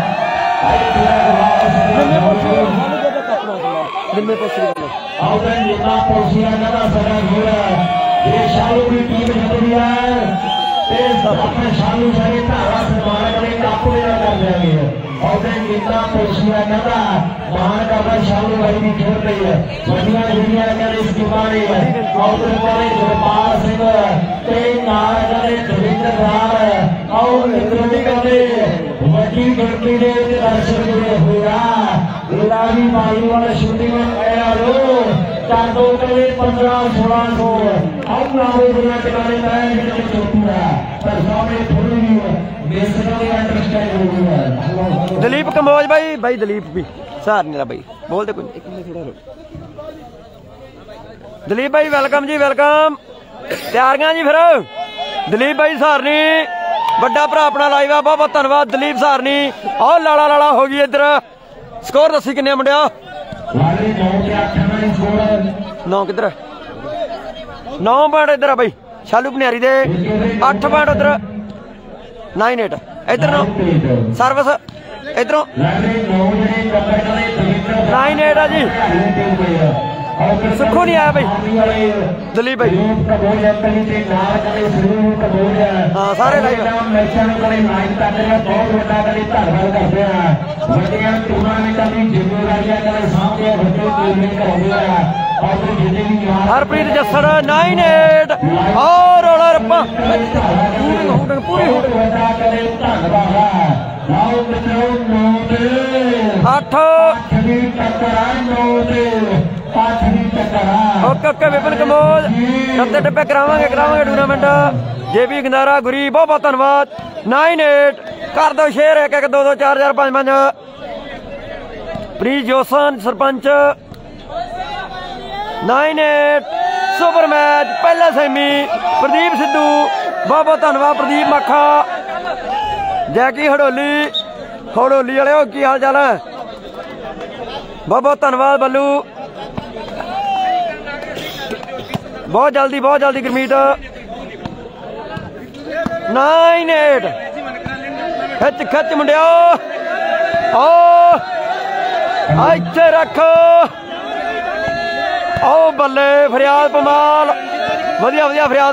शालू की टीम अपने शालू सारे धारा सन्मान करे कापू कर देंगे और जितना पोशिया कहता मान का शालू भाई भी खेल रही है बढ़िया दुनिया करे इसकी बारी है और गुरपाल सिंह दविंदर राम और इंद्रजी करे वड्डी गिनती के दर्शक जुड़े होगा गुलाबी बाई वाले शूटिंग में आया लो चांदो करे 15-1600 अब नावे दुनिया टिकाने में छोटू है पर सामने थोड़ी बेसरकारी अंडरस्टैंड हो गया दलीप कमोज भाई दलीप भी सार नहीं भाई बोलते कुछ दलीप भाई वेलकम जी वेलकम तैयारियां जी फिर ਦਲੀਪ ਬਾਈ ਸਾਰਨੀ ਵੱਡਾ ਭਰਾ ਆਪਣਾ ਲਾਈਵ ਆ, ਬਹੁਤ ਬਹੁਤ ਧੰਨਵਾਦ ਦਲੀਪ ਸਾਰਨੀ। ਆਹ ਲਾਲਾ ਲਾਲਾ ਹੋ ਗਈ ਇੱਧਰ। ਸਕੋਰ ਦੱਸੀ ਕਿੰਨੇ ਮੁੰਡਿਆ? 9 ਕਿੱਧਰ? 9 ਪੁਆਇੰਟ ਇੱਧਰ ਆ ਬਾਈ ਸ਼ਾਲੂ ਭਨਿਆਰੀ ਦੇ। 8 ਪੁਆਇੰਟ ਉੱਧਰ 9-8 ਇੱਧਰ ਨੂੰ ਸਰਵਿਸ ਇੱਧਰੋਂ 9-8 ਆ ਜੀ। ਸੁੱਖੋ ਨਹੀਂ ਆਇਆ ਬਾਈ ਦਲੀਪ ਬਾਈ। ਹਾਂ ਸਾਰੇ ਲਾਈਵ ਹਰਪ੍ਰੀਤ ਜੱਸੜ 9-8 ਔਰ ਰੋਲਾ ਰੱਪਾ ਪੂਰੀ 8 ਓਕੇ ਵਿਪਨ ਕਮੋਦ ਸੱਤੇ ਟੱਪੇ ਕਰਾਵਾਂਗੇ ਟੂਰਨਾਮੈਂਟ। JB ਗੰਦਾਰਾ ਗੁਰੀ ਬਹੁਤ ਬਹੁਤ ਧੰਨਵਾਦ। 9-8 ਕਰ ਦੋ share 1-1 2-2 4-4 5-5। Preet Josan sarpanch 9-8 super match ਪਹਿਲਾ ਸੈਮੀ। ਪ੍ਰਦੀਪ ਸਿੱਧੂ ਬਹੁਤ ਬਹੁਤ ਧੰਨਵਾਦ। ਪ੍ਰਦੀਪ ਮਾਖਾ ਜੈਕੀ ਹੜੋਲੀ ਵਾਲਿਓ ਕੀ ਹਾਲ ਚਾਲ ਹੈ? ਬਹੁਤ ਬਹੁਤ ਧੰਨਵਾਦ ਬੱਲੂ। ਬਹੁਤ ਜਲਦੀ ਗੁਰਮੀਤ। 9-8 ਖਿੱਚ ਮੁੰਡਿਓ। ਇੱਥੇ ਰੱਖ। ਬੱਲੇ ਫਰਿਆਦ ਪਮਾਲ ਵਧੀਆ ਫਰਿਆਦ।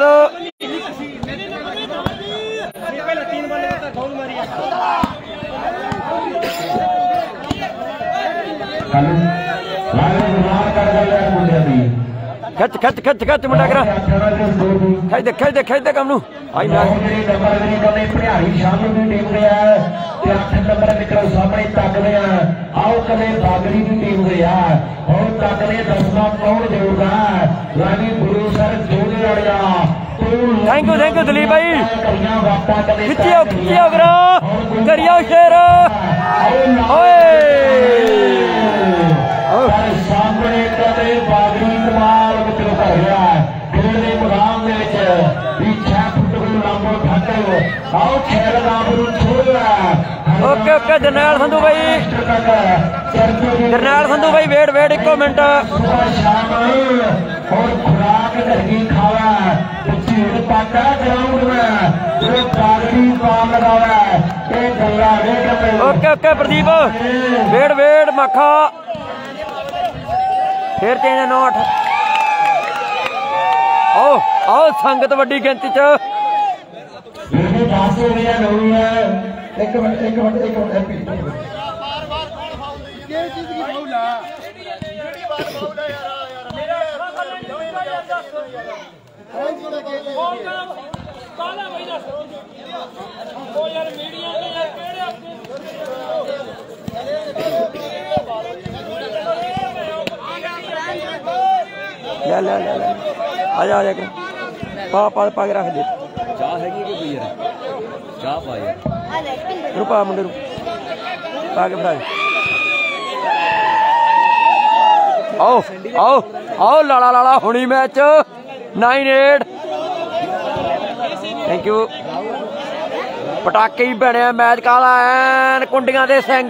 ਖਿੱਚ ਮੁੰਡਾ ਕਰਾ ਖਿੱਚਦੇ ਕੰਮ ਨੂੰ। ਆਈ ਨਾ ਭਿਆਰੀ ਸ਼ਾਮਲ ਦੀ ਟੀਮ ਦੇ ਆ ਤੇ 8 ਨੰਬਰ ਨਿਕਲ ਸਾਹਮਣੇ ਤੱਕਦੇ ਆ। ਆਓ ਕਦੇ ਬਾਗੜੀ ਦੀ ਟੀਮ ਦੇ ਆ ਹੁਣ ਤੱਕਦੇ 10ਵਾਂ ਕੌਣ ਜੋੜਦਾ ਰਾਣੀ ਗੁਰੂ ਸਰ ਜੋੜੇ ਵਾਲਿਆ। ਥੈਂਕ ਯੂ ਦਲੀਪ ਭਾਈ। ਖਿੱਚਿਓ ਕਰਾ ਕਰਿਓ ਸ਼ੇਰ। ਸਾਹਮਣੇ ਕਦੇ ਬਾਗੜੀ ਕਮਾਲ ਵਿੱਚ ਕਰ ਰਿਹਾ ਖੇਡ ਦੇ ਮੈਦਾਨ ਦੇ ਵਿੱਚ ਵੀ 6 ਫੁੱਟ ਨੂੰ ਲੰਬਾ ਘੱਟ। ਆਓ ਖੇਡ ਦਾ ਨੂੰ ਛੋੜਿਆ। ਓਕੇ ਜਰਨੈਲ ਸੰਧੂ ਬਾਈ ਵੇਟ 1 ਮਿੰਟ। ਸ਼ਾਮ और खुराक घर की खावा भीड़ पाटा ग्राउंड में जो बागड़ी बॉल लगावा ये गल्ला ओके प्रदीप वेट मखा फिर चेंज 9-8। आओ संगत वड्डी गिनती च एक मिनट ले आजा पा के रख दे। चाह हैगी कि कोई यार चाह पा यार रुपा मुंडे पा के फड़ा। आओ लाला हुणी मैच 9-8। Thank you. पटाके ही बने मैच काला ऐन कुंडियां दे सिंग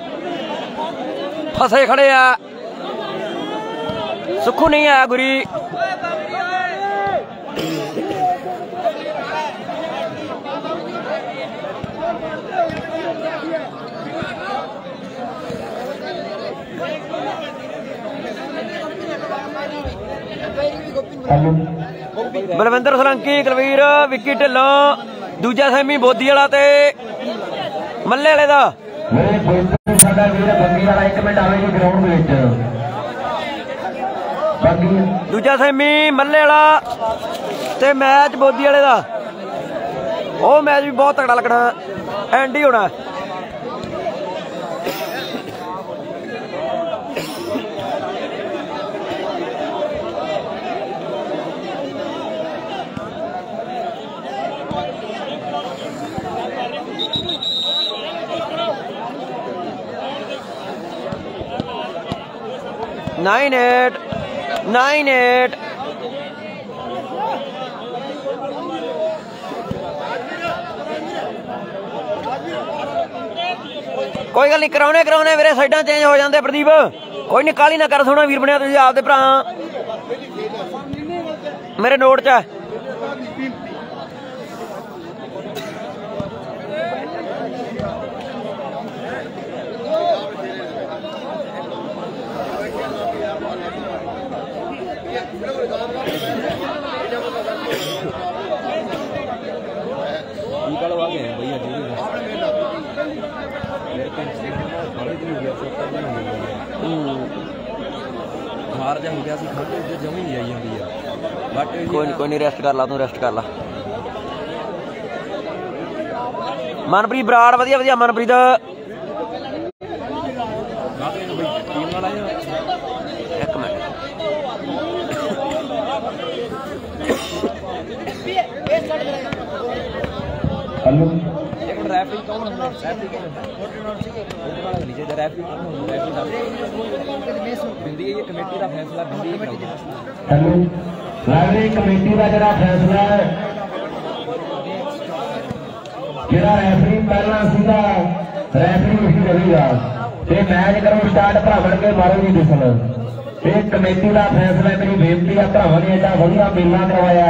फसे खड़े आ। सुखू नहीं आया गुरी। बलविंदर सोलंकी कुलवीर विक्की ढिल्लों दूजा सैमी बोधी वाला ते मल्ले वाले दा दूजा सैमी मल्ले वाला ते मैच बोधी वाले दा। ओ मैच भी बहुत तगड़ा लगना एंड ही होना। नाइन एट कोई गल नहीं कराने मेरे साइडा चेंज हो जाते प्रदीप कोई नहीं काली ना कर सोना वीर बनया तुसीं आपदे भरा मेरे नोट च हार जा हो गया सी खाते उधर जमी नहीं आई जाती है बट कोई नहीं रेस्ट कर ला तू रेस्ट कर ला मनप्रीत बराड़ वधिया वधिया मनप्रीत टीम वाला एक मिनट हेलो एक मिनट रेफरी कौन है रेफरी कौन है वाला नीचे दा रेफरी कौन है रेफरी दा बिंदी ये कमेटी दा फैसला बिंदी हेलो लाइब्रेरी कमेटी का जरा फैसला है ਜਿਹੜਾ ਰੈਫਰੀ ਪਹਿਲਾਂ ਸੀਗਾ ਰੈਫਰੀ ਉਹੀ ਰਹੇਗਾ ਤੇ ਮੈਚ ਕਰੋ ਸਟਾਰਟ ਭਰਾਵਣ ਕੇ ਮਾਰੋ ਜੀ ਦਿਸਣ ਇਹ ਕਮੇਟੀ ਦਾ ਫੈਸਲਾ ਮੇਰੀ ਬੇਨਤੀ ਆ ਭਰਾਵਾਂ ਨੇ ਐਡਾ ਵਧੀਆ ਮੇਲਾ ਕਰਵਾਇਆ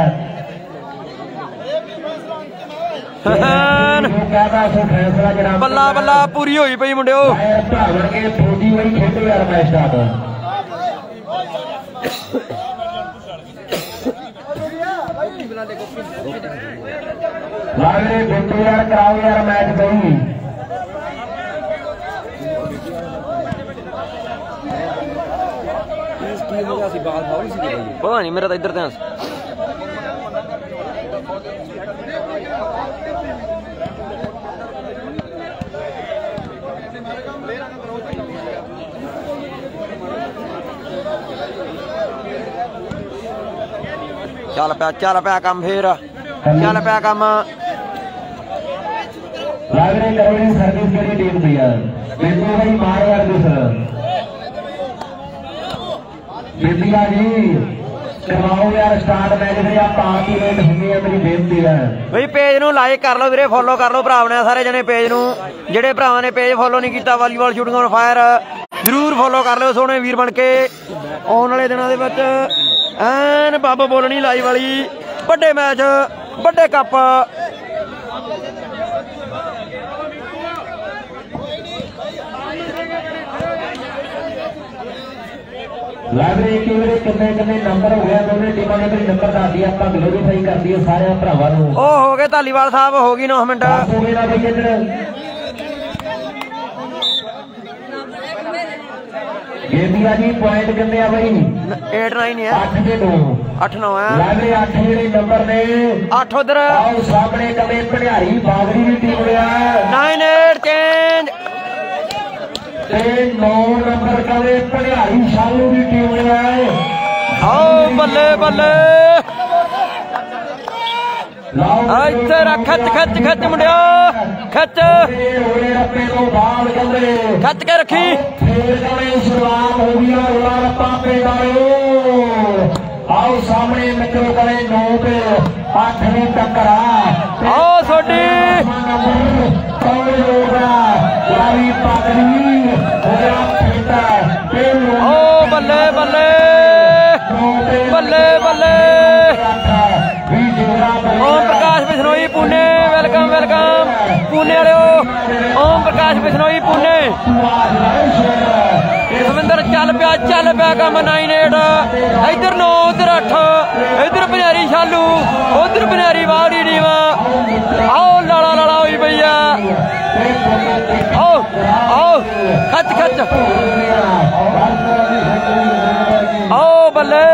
फैसला जरा बल्ला बल्ला पूरी हुई पई मुंडियो भरावण के फौजी वही खेडो यार मैच स्टार्ट लागे बिंदु यार कराओ यार मैच गई पता नहीं मेरा तो इधर ध्यान चल पे काम फिर चल पे काम लागे करोड़ी सर्विस करी टीम दी यार बिंदु भाई मार यार दूसरा बिंदिया जी करवाओ यार स्टार्ट मैच में आप 5 मिनट होंगे मेरी बेनती है भाई पेज ਨੂੰ ਲਾਈਕ ਕਰ ਲਓ ਵੀਰੇ ਫੋਲੋ ਕਰ ਲਓ ਭਰਾਵਾਂ ਨੇ ਸਾਰੇ ਜਣੇ ਪੇਜ ਨੂੰ ਜਿਹੜੇ ਭਰਾਵਾਂ ਨੇ ਪੇਜ ਫੋਲੋ ਨਹੀਂ ਕੀਤਾ ਵਾਲੀਬਾਲ ਸ਼ੂਟਿੰਗ ਔਨ ਫਾਇਰ ਜ਼ਰੂਰ ਫੋਲੋ ਕਰ ਲਿਓ ਸੋਹਣੇ ਵੀਰ ਬਣ ਕੇ ਆਉਣ ਵਾਲੇ ਦਿਨਾਂ ਦੇ ਵਿੱਚ ਐਨ ਬੱਬ ਬੋਲਣੀ ਲਾਈਵ ਵਾਲੀ ਵੱਡੇ ਮੈਚ ਵੱਡੇ ਕੱਪ लाइब्रेरी के वे कितने नंबर हो गया दोनों टीमों ने भी नंबर दस दिया आप ग्लोरीफाई कर दिए सारे भरावां नूं ओ हो गए धालीवाल साहब हो गई 9 मिनट हो गए ना भाई इधर गेंदिया जी पॉइंट कितने आ भाई 8-9 है 8-9 8-9 है लाइब्रेरी 8 जेडे नंबर ने 8 उधर आओ सामने कमे भंडारी बागड़ी की टीम लिया 9-8 चेंज 9 नंबर कमे भंडारी शालू की टीम लिया आओ बल्ले बल्ले ਇੱਥੇ ਰੱਖ ਖਿੱਚ ਮੁੰਡਿਓ ਖਿੱਚ ਕੇ ਰੱਖੀ शुरुआत हो गई रोला रप्पा पे आओ सामने मित्रों करे 9 पे 8 में टक्कर आओ सोडी ओ बल्ले बल्ले बल्ले बल्ले ओम प्रकाश बिश्नोई पुणे वेलकम वेलकम पुणे वाले ओम प्रकाश बिश्नोई पुणे सविंदर चल पिया काम 9-8 इधर 9 उधर 8 इधर भंडारी शालू उधर भंडारी वाड़ी नीवा आओ लाला हुई भैया आओ आओ खच आओ बल्ले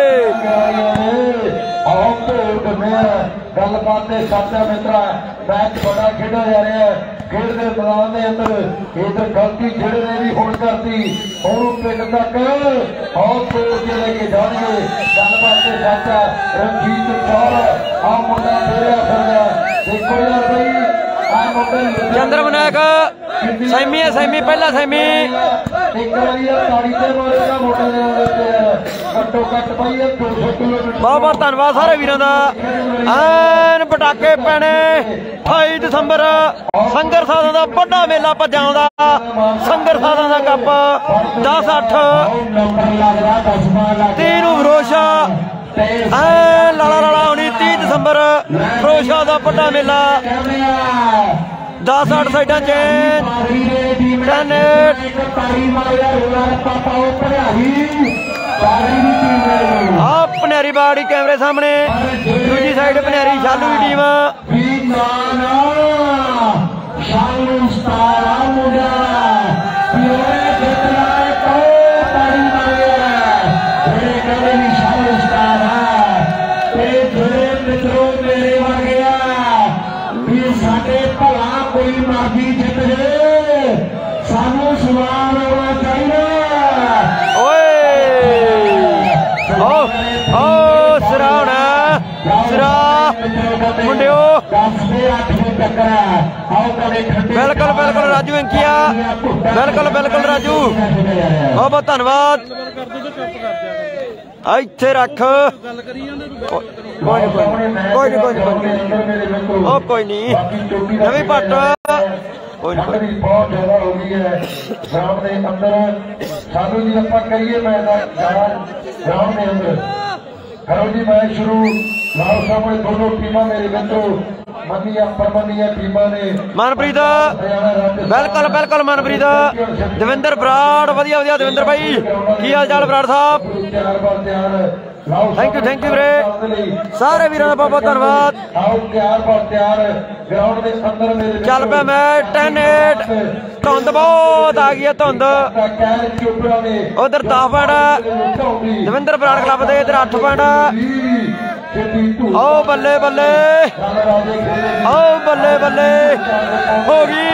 गलबात साचा मित्रा मैच बड़ा खेड़ा जा रहा है खेल के मैदान के अंदर इधर गलती खेड़ ने भी होड़ करती पिंड तक और तोड़ के लेके जाएंगे गलबात साचा रंजीत कौर आ मुंडा फेरिया फिर देखो यार भाई आ मुंडा चंद्र विनायक ਸੈਮੀ ਹੈ ਸੈਮੀ ਪਹਿਲਾ ਸੈਮੀ ਇੱਕ ਵਾਰੀ ਤਾੜੀ ਤੇ ਮਾਰੇਗਾ ਮੋਟਰ ਦੇ ਵਿੱਚ ਘੱਟੋ ਘੱਟ ਭਾਈ 200 ਕਿਲੋਮੀਟਰ। ਬਹੁਤ ਬਹੁਤ ਧੰਨਵਾਦ ਸਾਰੇ ਵੀਰਾਂ ਦਾ। ਐਨ ਪਟਾਕੇ ਪੈਣੇ 28 ਦਸੰਬਰ ਸੰਗਰ ਸਾਧਾਂ ਦਾ ਵੱਡਾ ਮੇਲਾ ਭੱਜਾਂ ਆਉਂਦਾ। ਸੰਗਰ ਸਾਧਾਂ ਦਾ ਕੱਪ 10-8 30 ਨੂੰ ਫਰੋਸ਼ਾ ਐ ਲਾਲਾ ਲਾਲਾ ਹੋਣੀ 30 ਦਸੰਬਰ ਫਰੋਸ਼ਾ ਦਾ ਵੱਡਾ ਮੇਲਾ 10-8 ਸਾਈਡਾਂ ਚੇਂਜ 10-8 ਆ ਪਨਿਆਰੀ ਬਾੜੀ ਕੈਮਰੇ ਸਾਹਮਣੇ ਦੂਜੀ ਸਾਈਡ ਪਨਿਆਰੀ ਸ਼ਾਲੂ ਦੀ ਟੀਮ कोई मर्जी जित जाए सानू सवाल होना चाहिए। सिरा होना सिरा मुंडियो बिल्कुल बिल्कुल राजू इंकिया बिल्कुल बिल्कुल राजू बहुत बहुत धन्यवाद। ਇੱਥੇ ਰੱਖ ਕੋਈ ਨਹੀਂ ਨਵੀਂ ਪੱਟ ਕੋਈ ਨਹੀਂ ਬਹੁਤ ਜ਼ਿਆਦਾ ਹੋ ਗਈ ਹੈ ਗਰਾਊਂਡ ਦੇ ਅੰਦਰ। ਸਾਨੂੰ ਜੀ ਆਪਾਂ ਕਰੀਏ ਮੈਚ ਗਰਾਊਂਡ ਦੇ ਅੰਦਰ ਕਰੋ ਜੀ ਮੈਚ ਸ਼ੁਰੂ। ਲਾਓ ਸਾਹਮਣੇ ਦੋਨੋਂ ਟੀਮਾਂ ਮੇਰੇ ਵਿੱਚੋਂ ਮੰਨੀਆਂ ਪਰਮੰਨੀਆਂ ਟੀਮਾਂ ਨੇ। ਮਨਪ੍ਰੀਤ ਬਿਲਕੁਲ ਬਿਲਕੁਲ ਮਨਪ੍ਰੀਤ ਦਵਿੰਦਰ ਬਰਾੜ ਵਧੀਆ ਵਧੀਆ ਦਵਿੰਦਰ ਭਾਈ ਕੀ ਹਾਲ ਚਾਲ ਬਰਾੜ ਸਾਹਿਬ ਥੈਂਕ ਯੂ ਵੀਰੇ ਸਾਰੇ ਵੀਰਾਂ ਦਾ ਬਹੁਤ ਬਹੁਤ ਧੰਨਵਾਦ। ਚੱਲ ਪਿਆ ਮੈਚ 10-8 ਧੁੰਦ ਬਹੁਤ ਆ ਗਈ ਹੈ ਧੁੰਦ ਉਧਰ 10 ਪੁਆਇੰਟ ਦਵਿੰਦਰ ਬਰਾੜ ਕਲੱਬ ਦੇ ਇਧਰ 8 ਪੁਆਇੰਟ। ਆਓ ਬੱਲੇ ਬੱਲੇ ਆਓ ਬੱਲੇ ਬੱਲੇ ਹੋ ਗਈ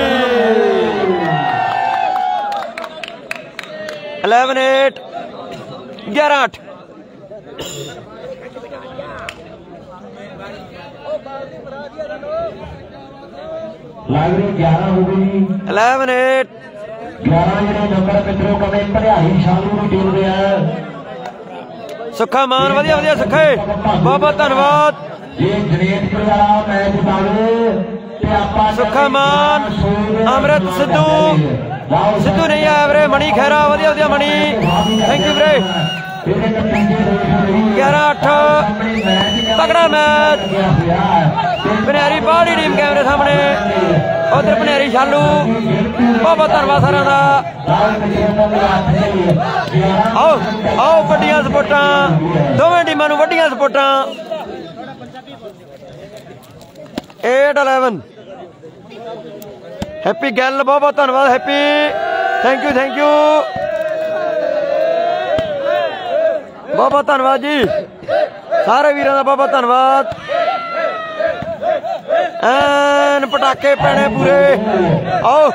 11-8 11-8 11 ਹੋ ਗਈ 11-8 11 ਜਿਹੜੇ ਨੰਬਰ ਮਿੱਤਰੋ ਕਦੇ ਭਰਿਆਈ ਸ਼ਾਲੂ ਦੀ ਟੀਮ ਦੇ ਆ। ਸੁੱਖਾ ਮਾਨ ਵਧੀਆ ਵਧੀਆ ਸੁੱਖੇ ਬਹੁਤ ਬਹੁਤ ਧੰਨਵਾਦ। ਇਹ ਜਨੇਤਪੁਰ ਵਾਲਾ ਮੈਚ ਬਾਵੇ ਤੇ ਆਪਾਂ ਸੁੱਖਾ ਮਾਨ ਅਮਰਤ ਸਿੱਧੂ ਸਿੱਧੂ ਨਹੀਂ ਆਇਆ ਵੀਰੇ ਮਣੀ ਖੈਰਾ ਵਧੀਆ ਵਧੀਆ ਮਣੀ ਥੈਂਕ ਯੂ ਵੀਰੇ 11-8 ਤਕੜਾ ਮੈਚ ਪਨਿਆਰੀ ਬਾੜੀ ਟੀਮ ਕੈਮਰੇ ਸਾਹਮਣੇ ਉਧਰ ਪਨਿਆਰੀ ਸ਼ਾਲੂ ਬਹੁਤ ਬਹੁਤ ਧੰਨਵਾਦ ਸਾਰਿਆਂ ਦਾ। ਆਓ ਆਓ ਵੱਡੀਆਂ ਸਪੋਰਟਾਂ ਦੋਵੇਂ ਟੀਮਾਂ ਨੂੰ ਵੱਡੀਆਂ ਸਪੋਰਟਾਂ 8-11 ਹੈਪੀ ਗੱਲ ਬਹੁਤ ਬਹੁਤ ਧੰਨਵਾਦ ਹੈਪੀ ਥੈਂਕ ਯੂ ਬਹੁਤ ਬਹੁਤ ਧੰਨਵਾਦ ਜੀ ਸਾਰੇ ਵੀਰਾਂ ਦਾ ਬਹੁਤ ਬਹੁਤ ਧੰਨਵਾਦ। ਐਨ ਪਟਾਕੇ ਪੈਣੇ ਪੂਰੇ ਆਓ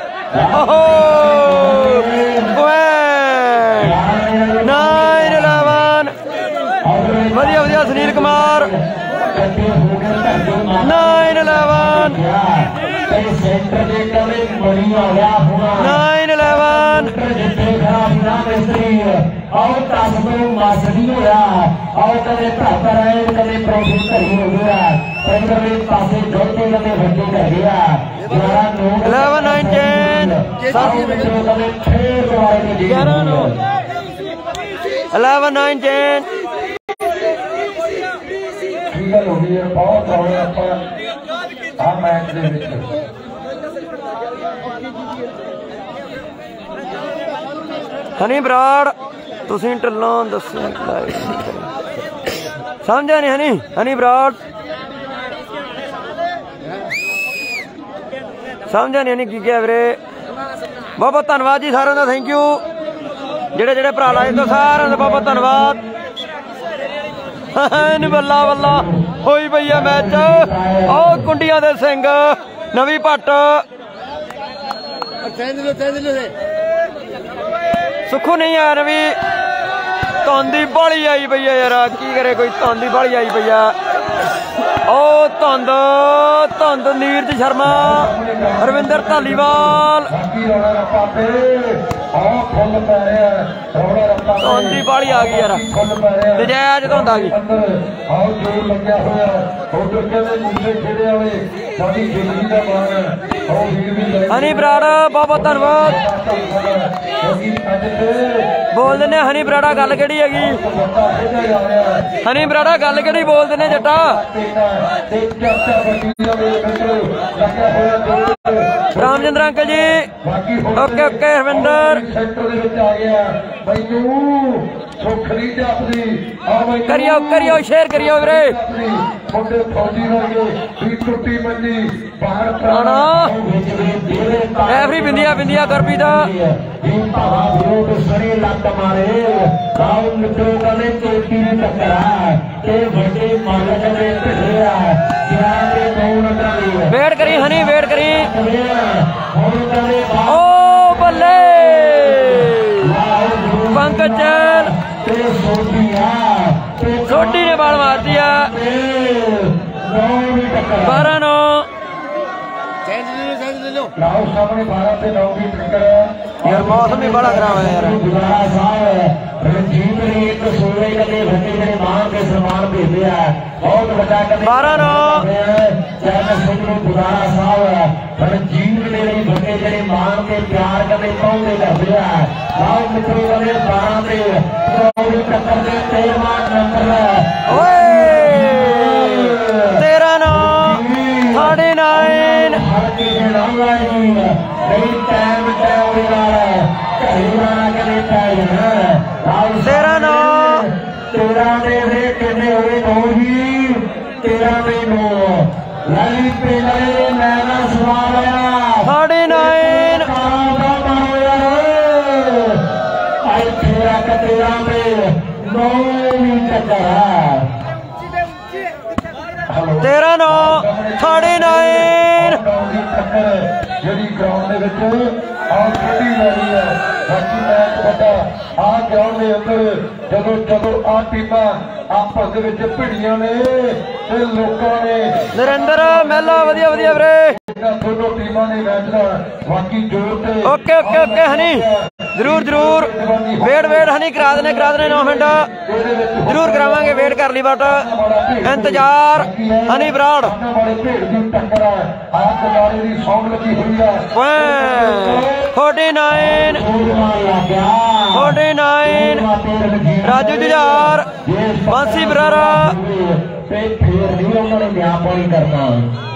9-11 ਵਧੀਆ ਵਧੀਆ ਸੁਨੀਲ ਕੁਮਾਰ 9-11 9-11 ਆਓ ਤੱਕ ਤੋਂ ਮਾਸੜੀ ਹੋਇਆ ਆਓ ਕਦੇ ਧੱਕ ਰਹੇ ਕਦੇ ਪ੍ਰੋਫਿਟ ਘਰੀ ਹੋ ਗਿਆ ਅੰਦਰ ਦੇ ਪਾਸੇ ਜੋਤੇ ਕਦੇ ਵੱਡੇ ਕਰ ਗਿਆ 11-9 ਸਾਰੇ ਵਿੱਚੋਂ ਕਦੇ ਫੇਰ ਦੁਆਰੇ ਦੇ 11-9 ਠੀਕ ਹੋ ਗਈ ਬਹੁਤ ਆਉਣੇ ਆਪਾਂ ਆ ਮੈਚ ਦੇ ਵਿੱਚ ਹਨੀ ਬਰਾੜ ਤੁਸੀਂ ਢਿੱਲੋਂ ਦੱਸੋ ਸਮਝਿਆ ਨਹੀਂ ਹਨੀ ਬਰਾੜ ਸਮਝਿਆ ਨਹੀਂ ਕੀ ਕਿਹਾ ਵੀਰੇ ਬਹੁਤ ਬਹੁਤ ਧੰਨਵਾਦ ਜੀ ਸਾਰਿਆਂ ਦਾ ਥੈਂਕ ਯੂ ਜਿਹੜੇ ਭਰਾ ਲਾਏ ਤੋਂ ਸਾਰਿਆਂ ਦਾ ਬਹੁਤ ਬਹੁਤ ਧੰਨਵਾਦ। ਬੱਲਾ ਬੱਲਾ ਹੋਈ ਪਈ ਆ ਮੈਚ ਆਹ ਕੁੰਡੀਆਂ ਦੇ ਸਿੰਘ ਨਵੀਂ ਭੱਟ ਸੁੱਖੂ ਨਹੀਂ ਆਇਆ ਨਵੀਂ ਧੁੰਦ ਦੀ ਬਾਹਲੀ ਆਈ ਪਈ ਆ ਯਾਰ ਕੀ ਕਰੇ ਕੋਈ ਧੁੰਦ ਦੀ ਬਾਹਲੀ ਆਈ ਪਈ ਆ ओ धुंद धुंद नीरज शर्मा रविंदर धालीवाल धुंद की बाड़ी आ गई यार नजायज धुंद आ गई हनी बराड़ बहुत बहुत धन्यवाद बोल देने हनी बराड़ा गल केड़ी हैगी हनी बराड़ा गल केड़ी बोल देने जट्टा Ramchandra uncle ji okay okay Harvinder करियो करियो शेयर करियो वीरे एवरी बिंदिया बिंदिया करपी दा वेट करी हनी वेट करी ओ बल्ले पंकज सोटी ने बाल मार दिया 12-9 यार मौसम भी बड़ा खराब है यार रंजीत ने एक सोले कदे भट्टी ने मान के सम्मान भेजा बहुत बड़ा कदे 12-9 चरण सिंह ने गुजारा साहब रंजीत ने भट्टी ने मान के प्यार कदे पौंदे कर दिया आओ मित्रों कदे 12 पे चौड़ी टक्कर दे 13वां नंबर ओए 13-9 39 हरकी ने लांगा जी नहीं टाइम टाइम वाला करीबाना कदे टाइम 13-9 13 ਦੇ ਵੇ ਕਿੰਨੇ ਹੋਏ 9 ਜੀ 13 ਦੇ 9 ਲਾਲੀ ਪਹਿਲੇ ਲੈਣਾ ਸਵਾਲ ਆਇਆ 39 ਦਾ ਮਾਰੋ ਯਾਰ ਆਈ 13 ਦੇ 9 ਵੀ ਟੱਕਰ 13-9 39 ਜਿਹੜੀ ਗਰਾਊਂਡ ਦੇ ਵਿੱਚ ਆਹ ਖੇਡੀ ਜਾ ਰਹੀ ਹੈ ਬਾਕੀ ਮੈਚ ਵੱਡਾ ਆ ਗਰਾਊਂਡ ਦੇ ਅੰਦਰ ਜਦੋਂ ਆ ਟੀਮਾਂ ਆਪਸ ਦੇ ਵਿੱਚ ਭਿੜੀਆਂ ਨੇ ਤੇ ਲੋਕਾਂ ਨੇ ਨਰਿੰਦਰ ਮਹਿਲਾ ਵਧੀਆ ਵਧੀਆ ਵੀਰੇ दोनों टीमां ने मैच का बाकी जोर ते ओके ओके ओके हनी जरूर जरूर वेट वेट हनी करा देने 9 मिनट जरूर करावांगे वेट कर ली बट इंतजार हनी बराड़ 49 राजू जुझार बांसी बराड़ा फिर नहीं उन्होंने न्याय पानी करना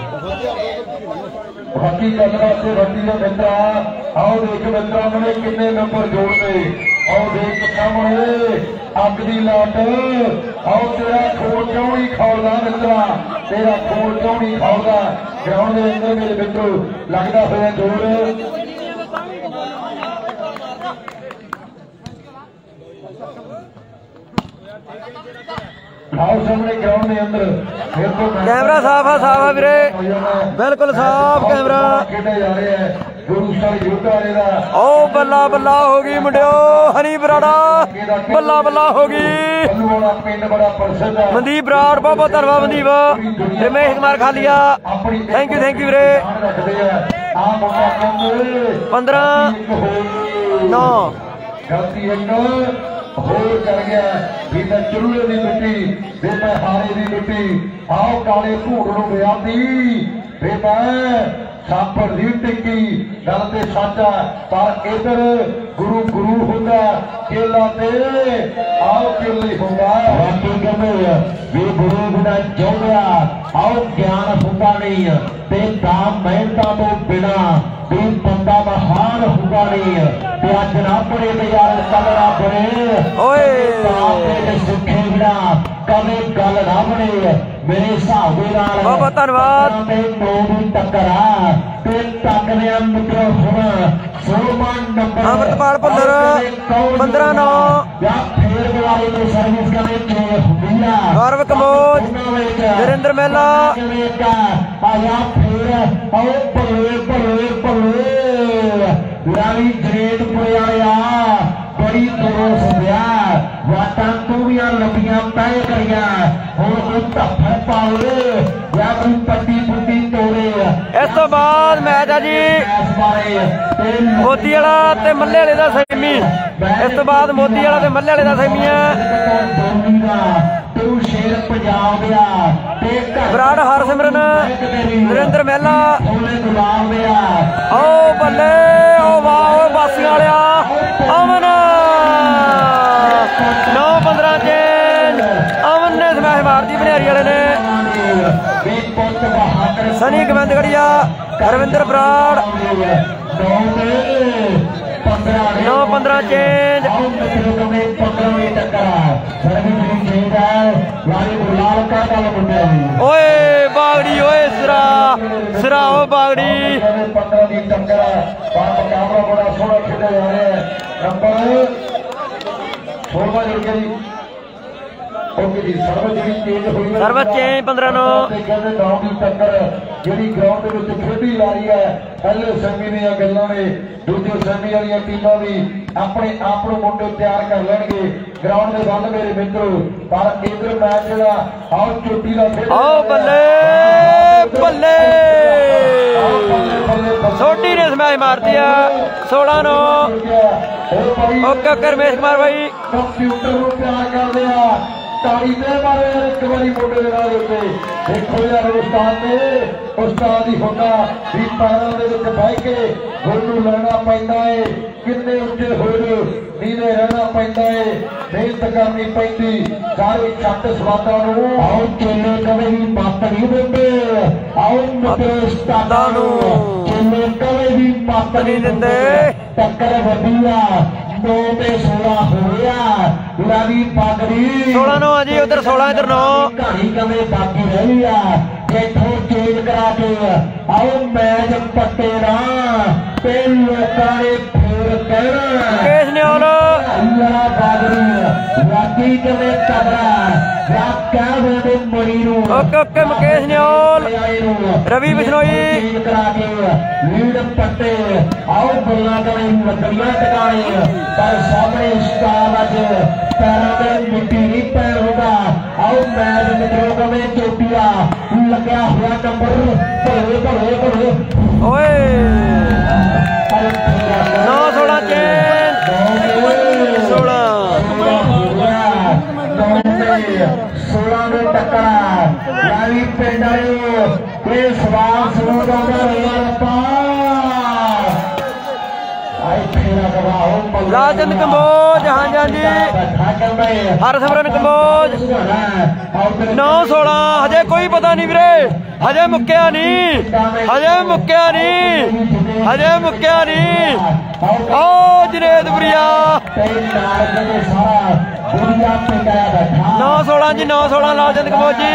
बाकी गलबात से वड्डी का मित्रा आओ देख मित्रा ने किन्ने नंबर जोड़ते आओ देख सामने अग की लाट आओ तेरा खून क्यों नहीं खौलदा मित्रा तेरा खून क्यों नहीं खौलदा ग्राउंड के अंदर मेरे मित्रों लगता होया जोर कैमरा साफ है वीरे बिल्कुल साफ कैमरा ओ बल्ला बल्ला होगी मुंडियो हनी बराड़ा बल्ला बल्ला होगी मनदीप बराड़ बहुत बहुत धन्यवाद मनदीप रमेश कुमार खालिया थैंक यू वीरे 15-9 होर कर गया भी मैं चूल्हे की मिट्टी भी मैं हारे की मिट्टी आओ काले भूड़ नूं बयादी भी मैं सापर दी टिक्की गल ते सच है पर इधर गुरु गुरु होंदा केला ते आओ केले होंदा बाकी कहंदे भी गुरु बिना जोड़िया आओ ज्ञान होंदा नहीं ते दाम मेहनतां तो बिना भी बंदा महान होगा नहीं अज ना पड़े तो यार कल ना पड़े सुखे बिना कभी गल ना बने मेरे हिसाब बहुत धन्यवाद टक्कर अमृतपाल भुल्लर 15-9 गौरव कमोज वीरेंद्र मेला रावी जरेदपुरे आया बड़ी दूरों सुनिया वाटां तूं भी लंबियां तय करिया हुण तूं धफ्फड़ पाओ बाद मैच है जी मोदी वाला ते मल्ले वाले दा सेमी। इस तो बाद मोदी वाला ते मल्ले वाले दा सेमी है। बराड़ हरसिमरन नरेंद्र महला ओ बल्ले ओ वाह बासियां वालिया अमन 9-15 चेंज अमन ने स्मैश मारती भनियारी वाले ने। सनी गोविंदगढ़िया रविंद्र बराड़ 9-15 चेंज। ओए बागड़ी ओए सिरा सिरा ओ बागड़ी सर्वच चेंज 15-9 ਜਿਹੜੀ ਗਰਾਊਂਡ ਦੇ ਵਿੱਚ ਖੇਡੀ ਜਾ ਰਹੀ ਹੈ। ਪਹਿਲੇ ਸੈਮੀ ਦੀਆਂ ਗੱਲਾਂ ਨੇ ਦੂਜੇ ਸੈਮੀ ਵਾਲੀਆਂ ਟੀਮਾਂ ਵੀ ਆਪਣੇ ਆਪ ਨੂੰ ਮੁੰਡੇ ਤਿਆਰ ਕਰ ਲੈਣਗੇ ਗਰਾਊਂਡ ਦੇ ਵੱਲ ਮੇਰੇ ਮਿੱਤਰੋ। ਪਰ ਇਧਰ ਮੈਚ ਜਿਹੜਾ ਆਓ ਚੋਟੀ ਦਾ ਖੇਡ ਆਓ ਬੱਲੇ ਬੱਲੇ ਛੋਟੀ ਨੇ ਸਮੈਸ਼ ਮਾਰਤੀ ਆ 16-9। ओके रमेश कुमार भाई कंप्यूटर ਨੂੰ ਪਿਆਰ ਕਰਦੇ ਆ ਤਾੜੀ ਦੇ ਮਾਰੇ ਇੱਕ ਵਾਰੀ ਮੁੰਡੇ ਦੇ ਨਾਲ ਉੱਤੇ ਦੇਖੋ ਯਾਰ ਉਸਤਾਦ ਹੀ ਹੁੰਦਾ ਵੀ ਪੈਰਾਂ ਦੇ ਵਿੱਚ ਬਹਿ ਕੇ ਗੁਰ ਨੂੰ ਲੈਣਾ ਪੈਂਦਾ ਏ ਕਿੰਨੇ ਉੱਚੇ ਹੋਏ ਨੀਵੇਂ ਰਹਿਣਾ ਪੈਂਦਾ ਏ ਮਿਹਨਤ ਕਰਨੀ ਪੈਂਦੀ ਸਾਰੇ ਛੱਟ ਸਵਾਦਾਂ ਨੂੰ ਆਓ ਚੇਲੇ ਕਦੇ ਵੀ ਮੱਤ ਨਹੀਂ ਦਿੰਦੇ ਆਓ ਮਿੱਤਰੋ ਉਸਤਾਦਾਂ ਨੂੰ ਚੇਲੇ ਕਦੇ ਵੀ ਮੱਤ ਨਹੀਂ ਦਿੰਦੇ ਟੱਕਰ ਵਧੀਆ 9-16 हो गया गुलाबी पागड़ी 16-9 जी उधर 16 इधर 9 कहानी कमे बाकी रही है इथों चेंज करा के आओ मैच पट्टे ना ते लोकां ने फिर कहना केस न्योल अल्लाह पागड़ी वाकई कमे तगड़ा रात क्या बोले मणि नु ओके मुकेश न्योल रवि बिश्नोई चेंज करा के लीड पट्टे आओ बल्ला कमे लकड़ियां टकाने पर सामने स्टार अज पैरों में मिट्टी नहीं पैर होगा आओ मैच मित्रों का में चोटिया लग्या हुआ नंबर भले भले भले ओए 9-16 चेंज 16 में टक्कर यारी पिंड ये सवाल सुनो लाजन कंबोज हाँ जी हरसिमरन कंबोज 9-16 हजे कोई पता नहीं वीरे हजे मुक्या नहीं हजे मुक्या नहीं हजे मुक्या नहीं ओ जनेदपुरिया 9-16 जी 9-16 लालचंद कंबोज जी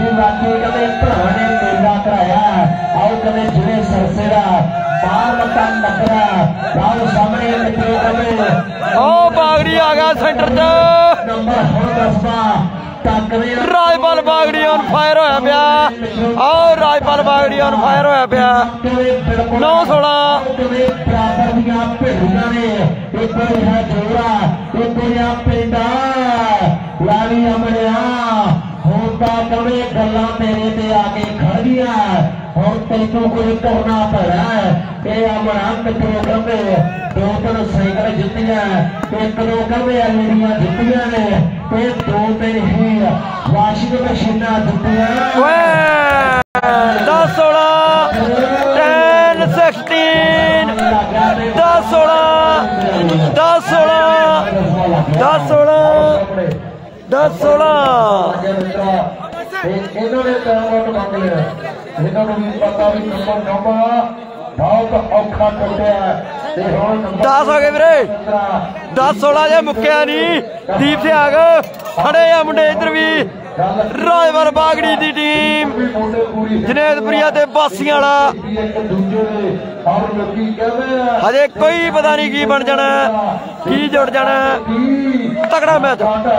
ओ बागड़ी आ गया सेंटर च राजपाल बागड़ी ऑन फायर होया पिया आओ राजपाल बागड़ी ऑन फायर होया पिया 9-16 कवे गल्ला तेरे ते आके खड़ गया और तेनू कोई करना पैना है ये अमरा मित्रों कवे 2-3 साइकिल जितिया 1-2 कवे एलईडियां जितिया ने 2-3 ही वाशिंग मशीना जितिया 10-16 10-16 10-16 इन्होंने टाइम मंग लिया इन्होंने भी पता भी नंबर नंबर बहुत औखा कटिया 10 हो गए वीरे 10-16 जे मुक्या नहीं दीप से आ गए खड़े आ मुंडे इधर भी राजपाल बागड़ी दी टीम जनेदपुरिया ते बासियां वाला हजे कोई पता नहीं की बन जाना की जुड़ जाना तगड़ा मैच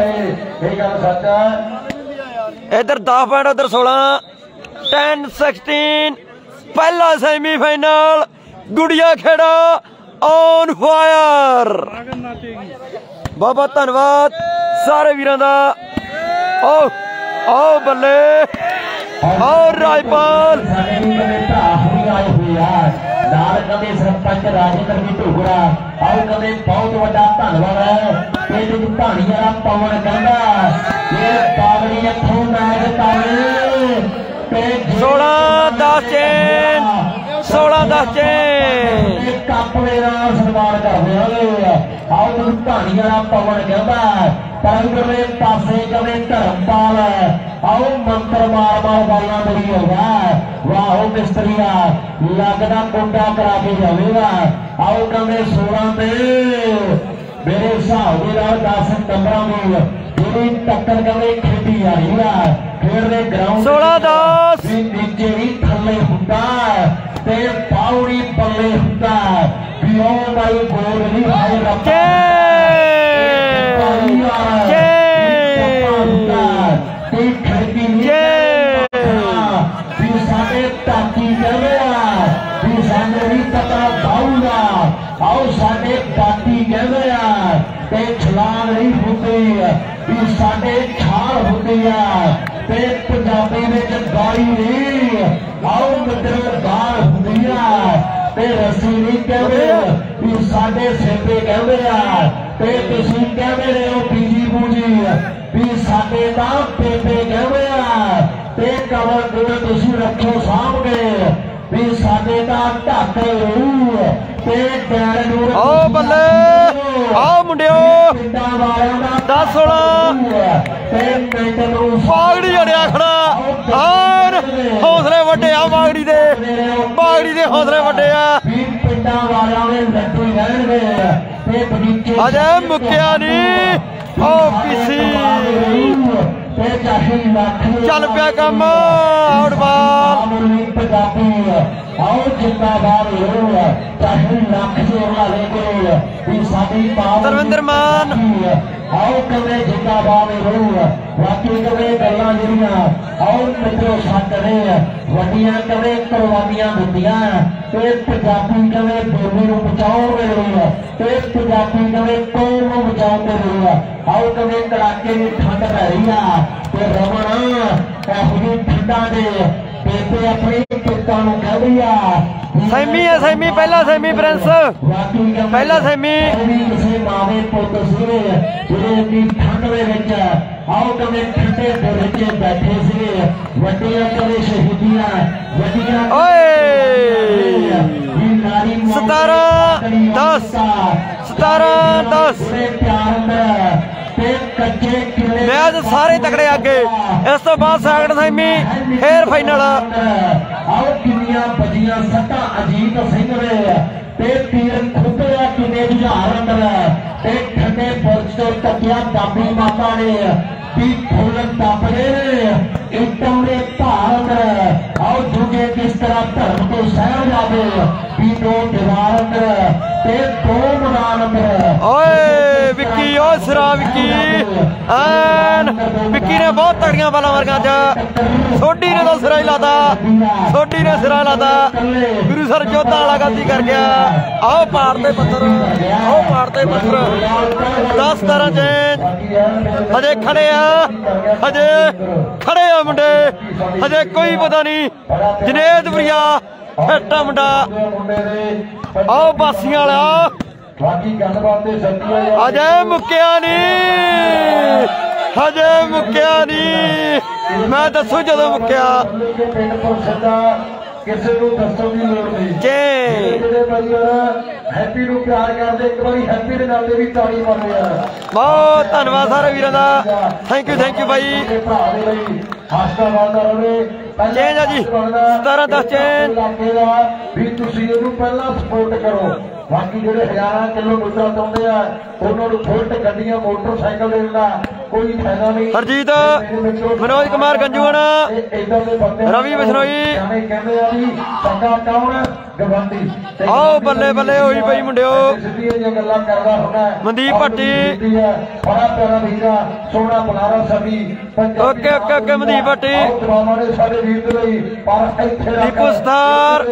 इधर 10 पॉइंट उधर 16 10-16 पहला सेमीफाइनल गुड़िया खेड़ा ऑन फायर बहुत बहुत धन्यवाद सारे वीरों का ओ बल्ले और राजपाल भी आए हुए हैं नाल कदे सरपंच राजेंद्र जी ढोगरा आओ कदे बहुत बड़ा धन्यवाद है पिंड ढाणी वाला पवन कहंदा ये पागड़ी इत्थों मैच ताले 16-10 चेन 16-10 चेन कप मेरा सन्मान करते हैं आओ तुम ढाणी वाला पवन कहंदा परगले पासे कदे धर्मपाल आओ मंत्र मार मार बाला मेरी होगा वाह मिस्त्रिया लगदा कुंडा करा के जाएगा आओ कदे 16 में मेरे हिसाब के 10 नंबर में पूरी टक्कर कदे खेडी आ रही है खेड दे ग्राउंड 16-10 नीचे भी थल्ले हुंदा ते पाउड़ी पल्ले हुंदा भी ओ भाई गोल नहीं हाय रब्बा छलांग नहीं होती भी साडे छाल होती है पंजाबी में गाड़ी नहीं आओ मित्र गाल होती है रस्सी नहीं कहते भी साडे सेपे कहते तुसी कहते रहे हो बीजी बूजी भी साडे दा पेपे कहते कवर कुवर तुसी रखो साम के भी साडे दा ढक आओ बल्ले आओ मुंडियो 10-16 बागड़ी जड़िया खड़ा और हौसले वड्डे आ बागड़ी दे हौसले वड्डे आ अजे मुक्या नहीं ओ पीसी चल पिया कम आउट बॉल आओ जिंदाबाद धर्मेंद्र मान आओ कदे जिंदाबाद बाकी कदे गल्लां जिहड़ियां आओ मित्रों साडे वड्डियां कदे कुर्बानियां दित्तियां ते पंजाबी कदे बोली नूं बचाउण दे ते पंजाबी कदे कौम नूं बचाउण दे आओ कदे कड़ाके दी ठंड पै रही आ ते रमन इहो ठंडा दे बेटे अपनी किस्तां नूं कहदी आ सैमी है सैमी पहला सैमी प्रिंस पहला सैमी किसी मावे पुत सीगे जिहड़े ठंड दे विच आओ कदे ठंडे दे विच बैठे सीगे वड्डियां कदे शहीदियां वड्डियां ओए 17-10 मैच सारे तगड़े आगे इस तो बाद सैकंड सैमी फिर फाइनल आओ किन्नियां बजियां सट्टा अजीत सिंह ने तीर खुदया किन्ने बुझार अंदर ठंडे बुरज तो तकिया बाबी माता ने भी फुल तपने इटों ने भार अंदर आओ दूजे किस तरह धर्म को सहर जावे भी दो दीवार अंदर दो मैदान अंदर ओए विक्की ओ सिरा विक्की एन विक्की ने बहुत तगड़ियां बालां मारियां अज सोडी ने तो सिरा ही लाता सोडी ने सिरा लाता गुरु सर जोधा वाला गलती कर गया आओ पाड़ते पत्थर 10-17 चेंज हजे खड़े आ मुंडे हजे कोई पता नहीं जनेद वरिया फेटा मुंडा आओ बासियां वाला हजे मुक्या नहीं मैं दसू जदों मुक्या किसी को दसण की लोड़ नहीं हैप्पी नूं प्यार करदे एक बारी हैप्पी दे नाल भी ताड़ी मारदे आ बहुत धन्यवाद सारे वीरां दा थैंक यू भाई चेंज है जी 17-10 चेंज भी तुसीं इहनूं पहला सपोर्ट करो बाकी जो 1000 किलोमीटर चाहते हैं उन्होंने फुलट गड्डियां मोटरसाइकिल देना कोई फायदा नहीं हरजीत मनोज कुमार गंजूआणा रवि बिश्नोई आओ बल्ले बल्ले होई पई मुंडियो Mandeep Bhatti okay okay okay Mandeep Bhatti Deepu star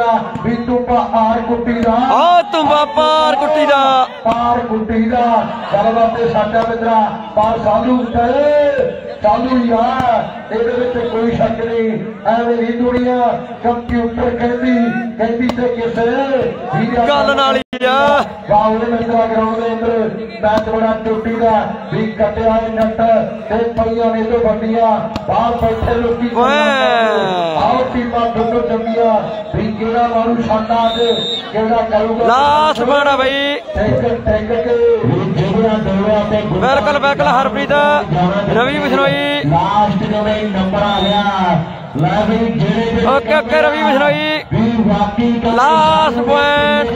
तुम्बा पार कुट्टी दा गलबात साडा मित्रा पार साधु चालू ही आ कोई शक नहीं एवं नहीं दुनिया कंप्यूटर कहती ते किसे गल नाल ही आ बावले मित्रा ग्राउंड के अंदर मैच बड़ा चोटी का भी कटिया नट ते पईयां ने तो बंडियां बाहर बैठे लोकी आओ टीमां दोनों जमिया भी केड़ा मारू शाटा ते केड़ा करूगा लास्ट बड़ा भाई टैंक के बिल्कुल बिल्कुल हरप्रीत रवि बिश्नोई लास्ट जो नंबर आ गया okay okay Ravi Bishnoi last point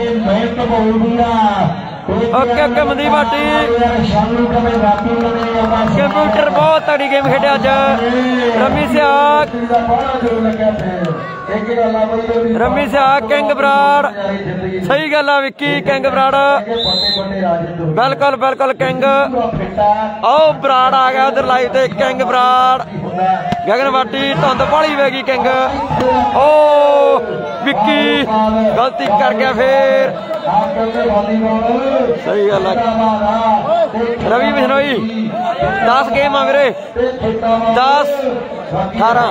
okay okay Mandeep Bhati computer बहुत तगड़ी गेम खेडे अज रमी सियाग किंग बराड़ सही गल आ विक्की किंग बराड़ बिल्कुल बिल्कुल किंग ओ बराड़ आ गया उधर लाइव ते किंग बराड़ गगन भाटी धुंद भाली वैगी किंग ओ विक्की गलती कर गया फिर सही गल रवि बिश्नोई 10 गेम आ मेरे 10 18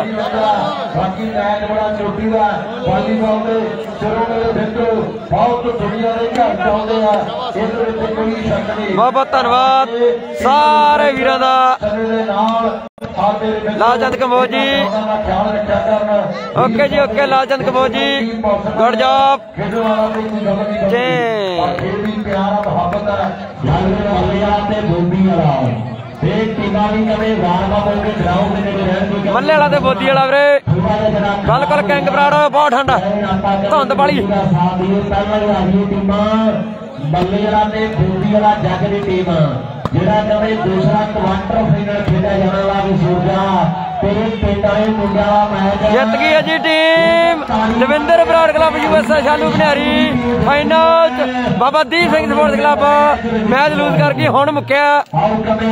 बहुत बहुत धन्यवाद सारे वीरों का लालचंद कंबोज जी ओके जी okay Lalchand Kamboj ji good job मल्ले वाला ते बोदी वाला वीरे बिल्कुल किंग बराड़ बहुत ठंड धुंद वाली मल्ले वाला ते बोदी वाला जग की टीम ਜਿਹੜਾ ਕਦੇ ਦੂਸਰਾ ਕੁਆਟਰ ਫਾਈਨਲ ਖੇਡਿਆ ਜਾਣ ਵਾਲਾ ਵੀ ਸੂਰਜਾ ਤੇ ਪਿੰਡਾਂ ਦੇ ਮੁੰਡਿਆਂ ਦਾ ਮੈਚ ਜਿੱਤ ਗਈ ਹੈ ਜੀ team Davinder Brar club USA Shalu Baniari final ਚ Baba Deep Singh sports club match lose ਕਰ ਗਈ ਹੁਣ ਮੁੱਕਿਆ ਬਹੁਤ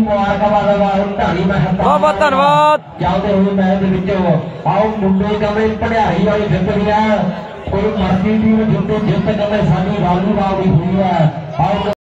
ਬਹੁਤ ਧੰਨਵਾਦ ਚੱਲਦੇ ਹੋਏ ਮੈਚ ਦੇ ਵਿੱਚ ਆਓ ਮੁੰਡੇ ਕਦੇ ਪੜ੍ਹਾਈ ਵਾਲੀ ਜਿੱਤ ਗਿਆ ਕੋਈ ਮਰਜ਼ੀ ਟੀਮ ਜਿੱਤੇ ਜਿੱਤ ਕਦੇ ਸਾਡੀ ਵਾਲੀਬਾਲ ਦੀ ਹੋਈ ਹੈ ਆਓ